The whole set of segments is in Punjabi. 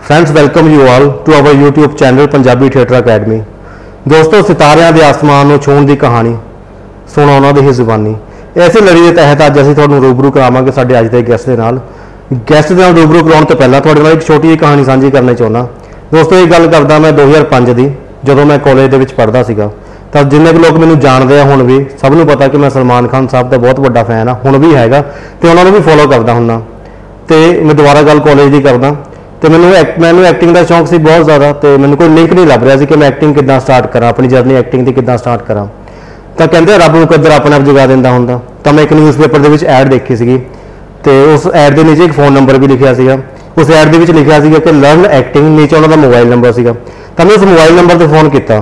Friends welcome you all to our YouTube channel Punjabi theatre academy. दोस्तों सितारिਆਂ ਦੇ आसमान ਨੂੰ ਛੂਹਣ ਦੀ ਕਹਾਣੀ ਸੁਣੋ ਉਹਨਾਂ ਦੀ ਹੀ ਜ਼ੁਬਾਨੀ। ਇਸੇ ਲੜੀ ਦੇ ਤਹਿਤ ਅੱਜ ਅਸੀਂ ਤੁਹਾਨੂੰ ਰੂਬਰੂ ਕਰਾਵਾਂਗੇ ਸਾਡੇ ਅੱਜ ਦੇ ਗੈਸਟ ਦੇ ਨਾਲ। ਗੈਸਟ ਦੇ ਨਾਲ ਰੂਬਰੂ ਕਰਾਉਣ ਤੋਂ ਪਹਿਲਾਂ ਤੁਹਾਡੇ ਨਾਲ ਇੱਕ ਛੋਟੀ ਜਿਹੀ ਕਹਾਣੀ ਸਾਂਝੀ ਕਰਨੀ ਚਾਹੁੰਦਾ। ਦੋਸਤੋ ਇਹ ਗੱਲ ਕਰਦਾ ਮੈਂ 2005 ਦੀ, ਜਦੋਂ ਮੈਂ ਕਾਲਜ ਦੇ ਵਿੱਚ ਪੜ੍ਹਦਾ ਸੀਗਾ। ਤਾਂ ਜਿੰਨੇ ਕੁ ਲੋਕ ਮੈਨੂੰ ਜਾਣਦੇ ਆ ਹੁਣ ਵੀ ਸਭ ਨੂੰ ਪਤਾ ਕਿ ਮੈਂ ਸਲਮਾਨ ਖਾਨ ਸਾਹਿਬ ਦਾ ਬਹੁਤ ਵੱਡਾ ਫੈਨ ਆ, ਹੁਣ ਵੀ ਹੈਗਾ ਤੇ ਉਹਨਾਂ ਨੂੰ ਵੀ ਫੋਲੋ ਕਰਦਾ ਹੁੰਦਾ। ਤੇ ਮੈਂ ਦੁਬਾਰਾ ਗੱਲ ਕਾਲਜ ਦੀ ਕਰਦਾ ਤੇ ਮੈਨੂੰ ਐਕਟਿੰਗ ਦਾ ਸ਼ੌਂਕ ਸੀ ਬਹੁਤ ਜ਼ਿਆਦਾ ਤੇ ਮੈਨੂੰ ਕੋਈ ਲਿੰਕ ਨਹੀਂ ਲੱਭ ਰਿਹਾ ਸੀ ਕਿ ਮੈਂ ਐਕਟਿੰਗ ਕਿੱਦਾਂ ਸਟਾਰਟ ਕਰਾਂ, ਆਪਣੀ ਜਰਨੀ ਐਕਟਿੰਗ ਦੀ ਕਿੱਦਾਂ ਸਟਾਰਟ ਕਰਾਂ। ਤਾਂ ਕਹਿੰਦੇ ਰੱਬ ਨੂੰ ਕਦਰ ਆਪਣੇ ਆਪ ਜਗਾ ਦਿੰਦਾ ਹੁੰਦਾ। ਤਾਂ ਮੈਂ ਇੱਕ ਨਿਊਜ਼ਪੇਪਰ ਦੇ ਵਿੱਚ ਐਡ ਦੇਖੀ ਸੀਗੀ ਤੇ ਉਸ ਐਡ ਦੇ ਨੀਚੇ ਇੱਕ ਫੋਨ ਨੰਬਰ ਵੀ ਲਿਖਿਆ ਸੀਗਾ। ਉਸ ਐਡ ਦੇ ਵਿੱਚ ਲਿਖਿਆ ਸੀਗਾ ਕਿ ਲਰਨ ਐਕਟਿੰਗ, ਨੀਚੇ ਉਹਨਾਂ ਦਾ ਮੋਬਾਈਲ ਨੰਬਰ ਸੀਗਾ। ਤਾਂ ਮੈਂ ਉਸ ਮੋਬਾਈਲ ਨੰਬਰ ਤੇ ਫੋਨ ਕੀਤਾ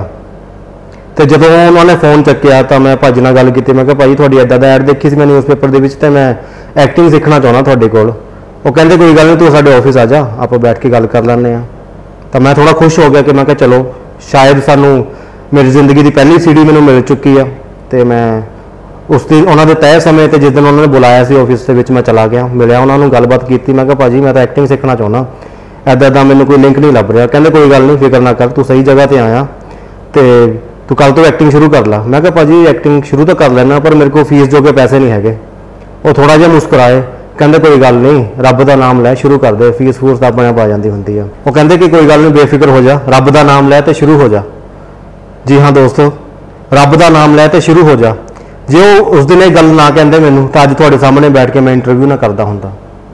ਤੇ ਜਦੋਂ ਉਹਨਾਂ ਨੇ ਫੋਨ ਚੱਕਿਆ ਤਾਂ ਮੈਂ ਭਾਜੀ ਨਾਲ ਗੱਲ ਕੀਤੀ। ਮੈਂ ਕਿਹਾ ਭਾਜੀ ਤੁਹਾਡੀ ਇੱਦਾਂ ਦਾ ਐਡ ਦੇਖੀ ਸੀ ਮੈਂ ਨਿਊਜ਼ਪੇਪਰ ਦੇ ਵਿੱਚ ਤੇ ਮੈਂ ਐਕਟਿੰਗ ਸਿੱਖਣਾ ਚਾਹੁੰਦਾ ਤੁਹਾਡੇ ਕੋਲ। ਉਹ ਕਹਿੰਦੇ ਕੋਈ ਗੱਲ ਨਹੀਂ, ਤੂੰ ਸਾਡੇ ਆਫਿਸ ਆ ਜਾ, ਆਪਾਂ ਬੈਠ ਕੇ ਗੱਲ ਕਰ ਲੈਂਦੇ ਹਾਂ। ਤਾਂ ਮੈਂ ਥੋੜ੍ਹਾ ਖੁਸ਼ ਹੋ ਗਿਆ ਕਿ ਮੈਂ ਕਿਹਾ ਚਲੋ ਸ਼ਾਇਦ ਸਾਨੂੰ ਮੇਰੀ ਜ਼ਿੰਦਗੀ ਦੀ ਪਹਿਲੀ ਸੀਡੀ ਮੈਨੂੰ ਮਿਲ ਚੁੱਕੀ ਆ। ਤੇ ਮੈਂ ਉਸ ਦੀ ਉਹਨਾਂ ਦੇ ਤੈਅ ਸਮੇਂ ਤੇ ਜਿਸ ਦਿਨ ਉਹਨਾਂ ਨੇ ਬੁਲਾਇਆ ਸੀ ਆਫਿਸ ਦੇ ਵਿੱਚ ਮੈਂ ਚਲਾ ਗਿਆ, ਮਿਲਿਆ ਉਹਨਾਂ ਨੂੰ, ਗੱਲਬਾਤ ਕੀਤੀ। ਮੈਂ ਕਿਹਾ ਭਾਜੀ ਮੈਂ ਤਾਂ ਐਕਟਿੰਗ ਸਿੱਖਣਾ ਚਾਹੁੰਦਾ, ਇੱਦਾਂ ਮੈਨੂੰ ਕੋਈ ਲਿੰਕ ਨਹੀਂ ਲੱਭ ਰਿਹਾ। ਕਹਿੰਦੇ ਕੋਈ ਗੱਲ ਨਹੀਂ, ਫਿਕਰ ਨਾ ਕਰ, ਤੂੰ ਸਹੀ ਜਗ੍ਹਾ 'ਤੇ ਆਇਆ ਤੇ ਤੂੰ ਕੱਲ੍ਹ ਤੋਂ ਐਕਟਿੰਗ ਸ਼ੁਰੂ ਕਰ ਲਾ। ਮੈਂ ਕਿਹਾ ਭਾਜੀ ਐਕਟਿੰਗ ਸ਼ੁਰੂ ਤਾਂ ਕਰ ਲੈਣਾ ਪਰ ਮੇਰੇ ਕੋਲ ਫੀਸ ਜੋਗੇ ਪੈਸੇ ਨਹੀਂ ਹੈਗੇ। ਉਹ ਥੋੜ੍ਹਾ ਜਿਹਾ ਮੁਸਕਰਾਏ, ਕਹਿੰਦੇ ਕੋਈ ਗੱਲ ਨਹੀਂ, ਰੱਬ ਦਾ ਨਾਮ ਲੈ, ਸ਼ੁਰੂ ਕਰ ਦੇ, ਫੀਸ ਫੂਸ ਤਾਂ ਆਪਣੇ ਆਪ ਆ ਜਾਂਦੀ ਹੁੰਦੀ ਆ। ਉਹ ਕਹਿੰਦੇ ਕਿ ਕੋਈ ਗੱਲ ਨਹੀਂ, ਬੇਫਿਕਰ ਹੋ ਜਾ, ਰੱਬ ਦਾ ਨਾਮ ਲੈ ਤੇ ਸ਼ੁਰੂ ਹੋ ਜਾ। ਜੀ ਹਾਂ ਦੋਸਤੋ, ਰੱਬ ਦਾ ਨਾਮ ਲੈ ਤੇ ਸ਼ੁਰੂ ਹੋ ਜਾ। ਜੇ ਉਹ ਉਸ ਦਿਨ ਇਹ ਗੱਲ ਨਾ ਕਹਿੰਦੇ ਮੈਨੂੰ ਤਾਂ ਅੱਜ ਤੁਹਾਡੇ ਸਾਹਮਣੇ ਬੈਠ ਕੇ ਮੈਂ ਇੰਟਰਵਿਊ ਨਾ ਕਰਦਾ ਹੁੰਦਾ।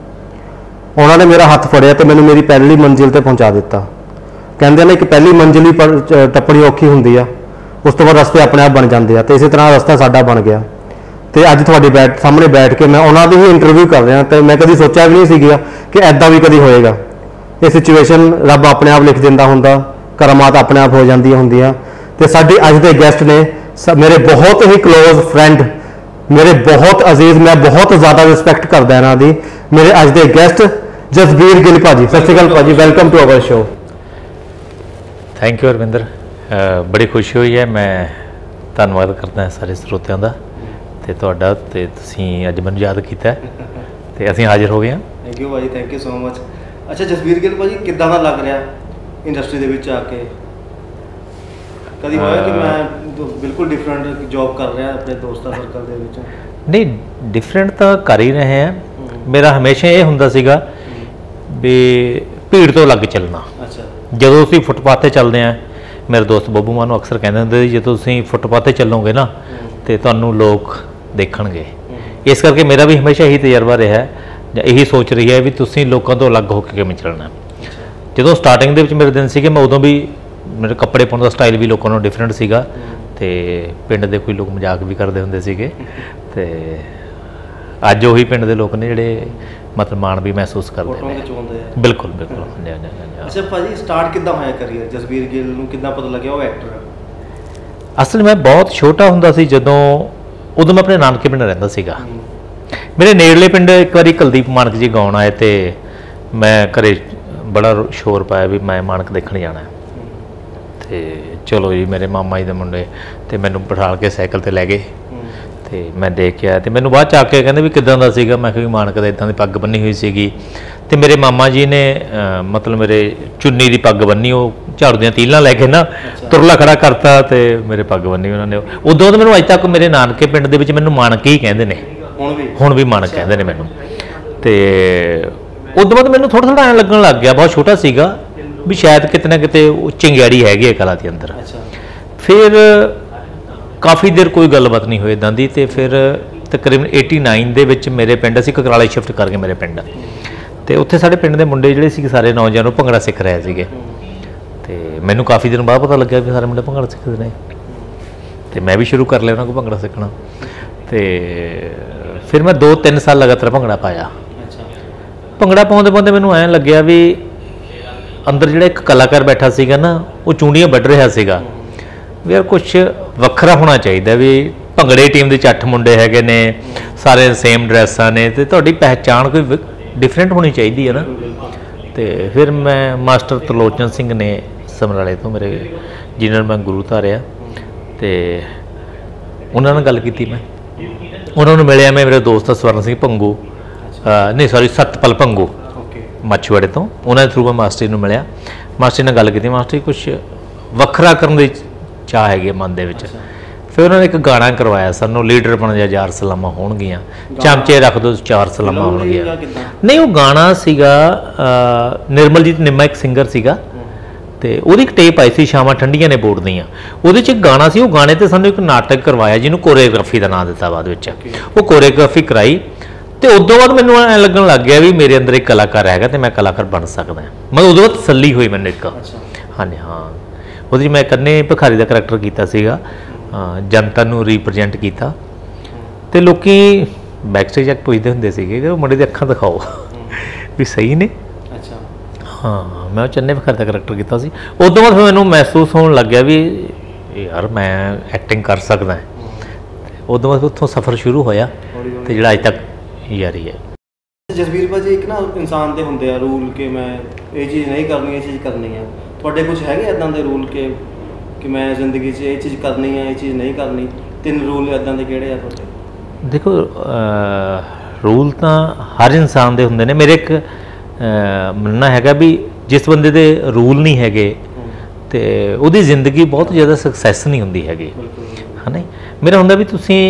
ਉਹਨਾਂ ਨੇ ਮੇਰਾ ਹੱਥ ਫੜਿਆ ਤੇ ਮੈਨੂੰ ਮੇਰੀ ਪਹਿਲੀ ਮੰਜ਼ਿਲ ਤੇ ਪਹੁੰਚਾ ਦਿੱਤਾ। ਕਹਿੰਦੇ ਨੇ ਕਿ ਪਹਿਲੀ ਮੰਜ਼ਿਲ ਹੀ ਟੱਪਣੀ ਔਖੀ ਹੁੰਦੀ ਆ, ਉਸ ਤੋਂ ਬਾਅਦ ਰਸਤੇ ਆਪਣੇ ਆਪ ਬਣ ਜਾਂਦੇ ਆ। ਤੇ ਇਸੇ ਤਰ੍ਹਾਂ ਰਸਤਾ ਸਾਡਾ ਬਣ ਗਿਆ ਤੇ ਅੱਜ ਤੁਹਾਡੇ ਸਾਹਮਣੇ ਬੈਠ ਕੇ ਮੈਂ ਉਹਨਾਂ ਦੀ ਹੀ ਇੰਟਰਵਿਊ ਕਰ ਰਿਹਾ। ਤੇ ਮੈਂ ਕਦੀ ਸੋਚਿਆ ਵੀ ਨਹੀਂ ਸੀਗਾ ਕਿ ਐਦਾਂ ਵੀ ਕਦੀ ਹੋਏਗਾ। ਇਹ ਸਿਚੁਏਸ਼ਨ ਰੱਬ ਆਪਣੇ ਆਪ ਲਿਖ ਦਿੰਦਾ ਹੁੰਦਾ, ਕਰਾਮਾਤ ਆਪਣੇ ਆਪ ਹੋ ਜਾਂਦੀਆਂ ਹੁੰਦੀਆਂ। ਤੇ ਸਾਡੇ ਅੱਜ ਦੇ ਗੈਸਟ ਨੇ ਮੇਰੇ ਬਹੁਤ ਹੀ ਕਲੋਜ਼ ਫਰੈਂਡ, ਮੇਰੇ ਬਹੁਤ ਅਜ਼ੀਜ਼, ਮੈਂ ਬਹੁਤ ਜ਼ਿਆਦਾ ਰਿਸਪੈਕਟ ਕਰਦਾ ਇਹਨਾਂ ਦੀ। ਮੇਰੇ ਅੱਜ ਦੇ ਗੈਸਟ ਜਸਬੀਰ ਗਿੱਲ ਭਾਜੀ। ਸਤਿ ਸ਼੍ਰੀ ਅਕਾਲ ਭਾਜੀ, welcome to our show. Thank you Arvinder, ਬੜੀ ਖੁਸ਼ੀ ਹੋਈ ਹੈ। ਮੈਂ ਧੰਨਵਾਦ ਕਰਦਾ ਸਾਰੇ ਸਰੋਤਿਆਂ ਦਾ ਤੇ ਤੁਹਾਡਾ, ਤੇ ਤੁਸੀਂ ਅੱਜ ਮੈਨੂੰ ਯਾਦ ਕੀਤਾ ਤੇ ਅਸੀਂ ਹਾਜ਼ਰ ਹੋ ਗਏ ਹਾਂ। ਥੈਂਕ ਯੂ ਭਾਜੀ, ਥੈਂਕ ਯੂ ਸੋ ਮਚ। ਅੱਛਾ ਜਸਬੀਰ ਗਿੱਲ ਭਾਜੀ, ਕਿੱਦਾਂ ਦਾ ਲੱਗ ਰਿਹਾ ਇੰਡਸਟਰੀ ਦੇ ਵਿੱਚ ਆ ਕੇ? ਕਦੀ ਹੋਇਆ ਕਿ ਮੈਂ ਬਿਲਕੁਲ ਡਿਫਰੈਂਟ ਜੌਬ ਕਰ ਰਿਹਾ ਆਪਣੇ ਦੋਸਤਾਂ ਸਰਕਲ ਦੇ ਵਿੱਚ? ਨਹੀਂ, ਡਿਫਰੈਂਟ ਤਾਂ ਕਰ ਹੀ ਰਹੇ ਹਾਂ। ਮੇਰਾ ਹਮੇਸ਼ਾ ਇਹ ਹੁੰਦਾ ਸੀਗਾ ਵੀ ਭੀੜ ਤੋਂ ਲੱਗ ਚੱਲਣਾ। ਅੱਛਾ। ਜਦੋਂ ਅਸੀਂ ਫੁੱਟਪਾਥ 'ਤੇ ਚੱਲਦੇ ਹਾਂ, ਮੇਰੇ ਦੋਸਤ ਬੱਬੂ ਮਾਨ ਨੂੰ ਅਕਸਰ ਕਹਿੰਦੇ ਹੁੰਦੇ ਸੀ ਜਦੋਂ ਤੁਸੀਂ ਫੁੱਟਪਾਥ 'ਤੇ ਚੱਲੋਗੇ ਨਾ ਤੇ ਤੁਹਾਨੂੰ ਲੋਕ ਦੇਖਣਗੇ। ਇਸ ਕਰਕੇ ਮੇਰਾ ਵੀ ਹਮੇਸ਼ਾ ਇਹੀ ਤਜਰਬਾ ਰਿਹਾ ਜਾਂ ਇਹੀ ਸੋਚ ਰਹੀ ਹੈ ਵੀ ਤੁਸੀਂ ਲੋਕਾਂ ਤੋਂ ਅਲੱਗ ਹੋ ਕੇ ਕਿਵੇਂ ਚੱਲਣਾ। ਜਦੋਂ ਸਟਾਰਟਿੰਗ ਦੇ ਵਿੱਚ ਮੇਰੇ ਦਿਨ ਸੀਗੇ, ਮੈਂ ਉਦੋਂ ਵੀ ਮੇਰੇ ਕੱਪੜੇ ਪਾਉਣ ਦਾ ਸਟਾਈਲ ਵੀ ਲੋਕਾਂ ਨਾਲੋਂ ਡਿਫਰੈਂਟ ਸੀਗਾ ਤੇ ਪਿੰਡ ਦੇ ਕੋਈ ਲੋਕ ਮਜ਼ਾਕ ਵੀ ਕਰਦੇ ਹੁੰਦੇ ਸੀਗੇ। ਤੇ ਅੱਜ ਉਹੀ ਪਿੰਡ ਦੇ ਲੋਕ ਨੇ ਜਿਹੜੇ ਮਤਲਬ ਮਾਣ ਵੀ ਮਹਿਸੂਸ ਕਰਦੇ ਨੇ। ਬਿਲਕੁਲ ਬਿਲਕੁਲ। ਅੱਛਾ ਭਾਜੀ, ਸਟਾਰਟ ਕਿੱਦਾਂ ਹੋਇਆ ਕਰੀਅਰ? ਜਸਬੀਰ ਗਿੱਲ ਨੂੰ ਕਿੱਦਾਂ ਪਤਾ ਲੱਗਿਆ ਉਹ ਐਕਟਰ ਹੈ? ਅਸਲ ਮੈਂ ਬਹੁਤ ਛੋਟਾ ਹੁੰਦਾ ਸੀ ਉਦੋਂ ਮੈਂ ਆਪਣੇ ਨਾਨਕੇ ਪਿੰਡ ਰਹਿੰਦਾ ਸੀਗਾ। ਮੇਰੇ ਨੇੜਲੇ ਪਿੰਡ ਇੱਕ ਵਾਰੀ ਕੁਲਦੀਪ ਮਾਨਕ ਜੀ ਗਾਉਣ ਆਏ ਤੇ ਮੈਂ ਘਰੇ ਬੜਾ ਸ਼ੋਰ ਪਾਇਆ ਵੀ ਮੈਂ ਮਾਨਕ ਦੇਖਣ ਜਾਣਾ। ਤੇ ਚਲੋ ਜੀ, ਮੇਰੇ ਮਾਮਾ ਜੀ ਦੇ ਮੁੰਡੇ ਤੇ ਮੈਨੂੰ ਬਿਠਾ ਕੇ ਸਾਈਕਲ ਤੇ ਲੈ ਗਏ ਤੇ ਮੈਂ ਦੇਖ ਕੇ ਆਇਆ। ਤੇ ਮੈਨੂੰ ਬਾਅਦ ਚ ਆ ਕੇ ਕਹਿੰਦੇ ਵੀ ਕਿੱਦਾਂ ਦਾ ਸੀਗਾ? ਮੈਂ ਕਿਹਾ ਵੀ ਮਾਨਕ ਦਾ ਇੱਦਾਂ ਦੀ ਪੱਗ ਬੰਨੀ ਹੋਈ ਸੀਗੀ ਤੇ ਮੇਰੇ ਮਾਮਾ ਜੀ ਨੇ ਮਤਲਬ ਮੇਰੇ ਚੁੰਨੀ ਦੀ ਪੱਗ ਬੰਨੀ, ਉਹ ਝਾੜੂ ਦੀਆਂ ਤੀਲਾਂ ਲੈ ਕੇ ਨਾ ਤੁਰਲਾ ਖੜਾ ਕਰਤਾ ਤੇ ਮੇਰੇ ਪੱਗ ਬੰਨੀ ਉਹਨਾਂ ਨੇ। ਉਦੋਂ ਤਾਂ ਮੈਨੂੰ ਅੱਜ ਤੱਕ ਮੇਰੇ ਨਾਨਕੇ ਪਿੰਡ ਦੇ ਵਿੱਚ ਮੈਨੂੰ ਮਾਨਕ ਹੀ ਕਹਿੰਦੇ ਨੇ, ਹੁਣ ਵੀ ਮਾਨਕ ਕਹਿੰਦੇ ਨੇ ਮੈਨੂੰ। ਤੇ ਉਦੋਂ ਬਾਅਦ ਮੈਨੂੰ ਥੋੜ੍ਹਾ ਐਂ ਲੱਗਣ ਲੱਗ ਗਿਆ, ਬਹੁਤ ਛੋਟਾ ਸੀਗਾ, ਵੀ ਸ਼ਾਇਦ ਕਿਤੇ ਨਾ ਕਿਤੇ ਉਹ ਚੰਗਿਆੜੀ ਹੈਗੀ ਹੈ ਕਲਾ ਦੇ ਅੰਦਰ। ਫਿਰ ਕਾਫੀ ਦੇਰ ਕੋਈ ਗੱਲਬਾਤ ਨਹੀਂ ਹੋਈ ਇੱਦਾਂ ਦੀ। ਤੇ ਫਿਰ ਤਕਰੀਬਨ 89 ਦੇ ਵਿੱਚ ਮੇਰੇ ਪਿੰਡ ਅਸੀਂ ਕਕਰਾਲੇ ਸ਼ਿਫਟ ਕਰ ਗਏ ਮੇਰੇ ਪਿੰਡ। ਤੇ ਉੱਥੇ ਸਾਡੇ ਪਿੰਡ ਦੇ ਮੁੰਡੇ ਜਿਹੜੇ ਸੀ ਸਾਰੇ ਨੌਜਵਾਨ ਉਹ ਭੰਗੜਾ ਸਿੱਖ ਰਹੇ ਸੀਗੇ। ਤੇ ਮੈਨੂੰ ਕਾਫੀ ਦਿਨ ਬਾਅਦ ਪਤਾ ਲੱਗਿਆ ਵੀ ਸਾਰੇ ਮੁੰਡੇ ਭੰਗੜਾ ਸਿੱਖਦੇ ਨੇ ਤੇ ਮੈਂ ਵੀ ਸ਼ੁਰੂ ਕਰ ਲਿਆ ਉਹਨਾਂ ਕੋਲ ਭੰਗੜਾ ਸਿੱਖਣਾ। ਤੇ ਫਿਰ ਮੈਂ 2-3 ਸਾਲ ਲਗਾਤਾਰ ਭੰਗੜਾ ਪਾਇਆ। ਭੰਗੜਾ ਪਾਉਂਦੇ ਮੈਨੂੰ ਐਂ ਲੱਗਿਆ ਵੀ ਅੰਦਰ ਜਿਹੜਾ ਇੱਕ ਕਲਾਕਾਰ ਬੈਠਾ ਸੀਗਾ ਨਾ, ਉਹ ਚੂੰਡੀਆਂ ਵੱਢ ਰਿਹਾ ਸੀਗਾ ਵੀ ਯਾਰ ਕੁਛ ਵੱਖਰਾ ਹੋਣਾ ਚਾਹੀਦਾ, ਵੀ ਭੰਗੜੇ ਟੀਮ ਦੇ 8 ਮੁੰਡੇ ਹੈਗੇ ਨੇ, ਸਾਰੇ ਸੇਮ ਡਰੈਸਾਂ ਨੇ ਤੇ ਤੁਹਾਡੀ ਪਹਿਚਾਣ ਕੋਈ ਡਿਫਰੈਂਟ ਹੋਣੀ ਚਾਹੀਦੀ ਹੈ ਨਾ। ਤੇ ਫਿਰ ਮੈਂ ਮਾਸਟਰ ਤਰਲੋਚਨ ਸਿੰਘ ਨੇ ਸਮਰਾਲੇ ਤੋਂ, ਮੇਰੇ ਜਿਹਨਾਂ ਨੂੰ ਮੈਂ ਗੁਰੂ ਧਾਰਿਆ, ਤੇ ਉਹਨਾਂ ਨਾਲ ਗੱਲ ਕੀਤੀ। ਮੈਂ ਉਹਨਾਂ ਨੂੰ ਮਿਲਿਆ, ਮੈਂ ਮੇਰੇ ਦੋਸਤ ਸਵਰਨ ਸਿੰਘ ਭੰਗੂ, ਨਹੀਂ ਸੌਰੀ ਸਤਪਾਲ ਭੰਗੂ, ਮੱਛਵਾੜੇ ਤੋਂ, ਉਹਨਾਂ ਦੇ ਥਰੂ ਮੈਂ ਮਾਸਟਰ ਜੀ ਨੂੰ ਮਿਲਿਆ। ਮਾਸਟਰ ਜੀ ਨਾਲ ਗੱਲ ਕੀਤੀ, ਮਾਸਟਰ ਜੀ ਕੁਛ ਵੱਖਰਾ ਕਰਨ ਦੀ ਚਾਹ ਹੈਗੀ ਮਨ ਦੇ ਵਿੱਚ। ਫਿਰ ਉਹਨਾਂ ਨੇ ਇੱਕ ਗਾਣਾ ਕਰਵਾਇਆ ਸਾਨੂੰ, ਲੀਡਰ ਬਣ ਜਾ 4 ਸਲਾਮਾਂ ਹੋਣਗੀਆਂ, ਚਮਚੇ ਰੱਖ ਦੋ 4 ਸਲਾਮਾਂ ਹੋਣਗੀਆਂ। ਨਹੀਂ, ਉਹ ਗਾਣਾ ਸੀਗਾ ਨਿਰਮਲਜੀਤ ਨਿੰਮਾ ਇੱਕ ਸਿੰਗਰ ਸੀਗਾ, ਤੇ ਉਹਦੀ ਇੱਕ ਟੇਪ ਆਈ ਸੀ ਸ਼ਾਮਾਂ ਠੰਡੀਆਂ ਨੇ ਬੋਰਡ ਦੀਆਂ, ਉਹਦੇ 'ਚ ਇੱਕ ਗਾਣਾ ਸੀ। ਉਹ ਗਾਣੇ 'ਤੇ ਸਾਨੂੰ ਇੱਕ ਨਾਟਕ ਕਰਵਾਇਆ ਜਿਹਨੂੰ ਕੋਰੀਓਗ੍ਰਾਫੀ ਦਾ ਨਾਂ ਦਿੱਤਾ ਬਾਅਦ ਵਿੱਚ। ਉਹ ਕੋਰੀਓਗ੍ਰਾਫੀ ਕਰਾਈ ਤੇ ਉਦੋਂ ਬਾਅਦ ਮੈਨੂੰ ਐਂ ਲੱਗਣ ਲੱਗ ਗਿਆ ਵੀ ਮੇਰੇ ਅੰਦਰ ਇੱਕ ਕਲਾਕਾਰ ਹੈਗਾ ਤੇ ਮੈਂ ਕਲਾਕਾਰ ਬਣ ਸਕਦਾ। ਮਤਲਬ ਉਦੋਂ ਬਾਅਦ ਤਸੱਲੀ ਹੋਈ ਮੈਨੂੰ ਇੱਕ। ਹਾਂਜੀ ਹਾਂ, ਉਹਦੇ 'ਚ ਮੈਂ ਕੰਨੇ ਭਿਖਾਰੀ ਦਾ ਕਰੈਕਟਰ ਕੀਤਾ ਸੀਗਾ, ਜਨਤਾ ਨੂੰ ਰੀਪ੍ਰਜੈਂਟ ਕੀਤਾ। ਤੇ ਲੋਕੀ ਬੈਕ ਸਟੇਜ ਤੱਕ ਪੁੱਛਦੇ ਹੁੰਦੇ ਸੀਗੇ ਕਿ ਉਹ ਮੁੰਡੇ ਦੀ ਅੱਖਾਂ ਦਿਖਾਓ ਵੀ ਸਹੀ ਨੇ। ਹਾਂ, ਮੈਂ ਚੰਨੇ ਭਿਖਾਰੀ ਦਾ ਕਰੈਕਟਰ ਕੀਤਾ ਸੀ। ਉਦੋਂ ਬਾਅਦ ਫਿਰ ਮੈਨੂੰ ਮਹਿਸੂਸ ਹੋਣ ਲੱਗਿਆ ਵੀ ਯਾਰ ਮੈਂ ਐਕਟਿੰਗ ਕਰ ਸਕਦਾ। ਉਦੋਂ ਬਾਅਦ ਉੱਥੋਂ ਸਫ਼ਰ ਸ਼ੁਰੂ ਹੋਇਆ ਤੇ ਜਿਹੜਾ ਅੱਜ ਤੱਕ ਯਾਰੀ ਹੈ। ਜਸਵੀਰ ਭਾਜੀ, ਇੱਕ ਨਾ ਇਨਸਾਨ ਦੇ ਹੁੰਦੇ ਆ ਰੂਲ ਕਿ ਮੈਂ ਇਹ ਚੀਜ਼ ਨਹੀਂ ਕਰਨੀ, ਇਹ ਚੀਜ਼ ਕਰਨੀ ਹੈ। ਤੁਹਾਡੇ ਕੁਝ ਹੈਗੇ ਇੱਦਾਂ ਦੇ ਰੂਲ ਕਿ ਮੈਂ ਜ਼ਿੰਦਗੀ 'ਚ ਇਹ ਚੀਜ਼ ਕਰਨੀ ਹੈ, ਇਹ ਚੀਜ਼ ਨਹੀਂ ਕਰਨੀ? 3 ਰੂਲ ਇੱਦਾਂ ਦੇ ਕਿਹੜੇ ਆ ਤੁਹਾਡੇ? ਦੇਖੋ, ਰੂਲ ਤਾਂ ਹਰ ਇਨਸਾਨ ਦੇ ਹੁੰਦੇ ਨੇ। ਮੇਰੇ ਇੱਕ ਮੰਨਣਾ ਹੈਗਾ ਵੀ ਜਿਸ ਬੰਦੇ ਦੇ ਰੂਲ ਨਹੀਂ ਹੈਗੇ ਤੇ ਉਹਦੀ ਜ਼ਿੰਦਗੀ ਬਹੁਤ ਜ਼ਿਆਦਾ ਸਕਸੈਸ ਨਹੀਂ ਹੁੰਦੀ ਹੈਗੀ, ਹੈ ਨਾ। ਮੇਰਾ ਹੁੰਦਾ ਵੀ ਤੁਸੀਂ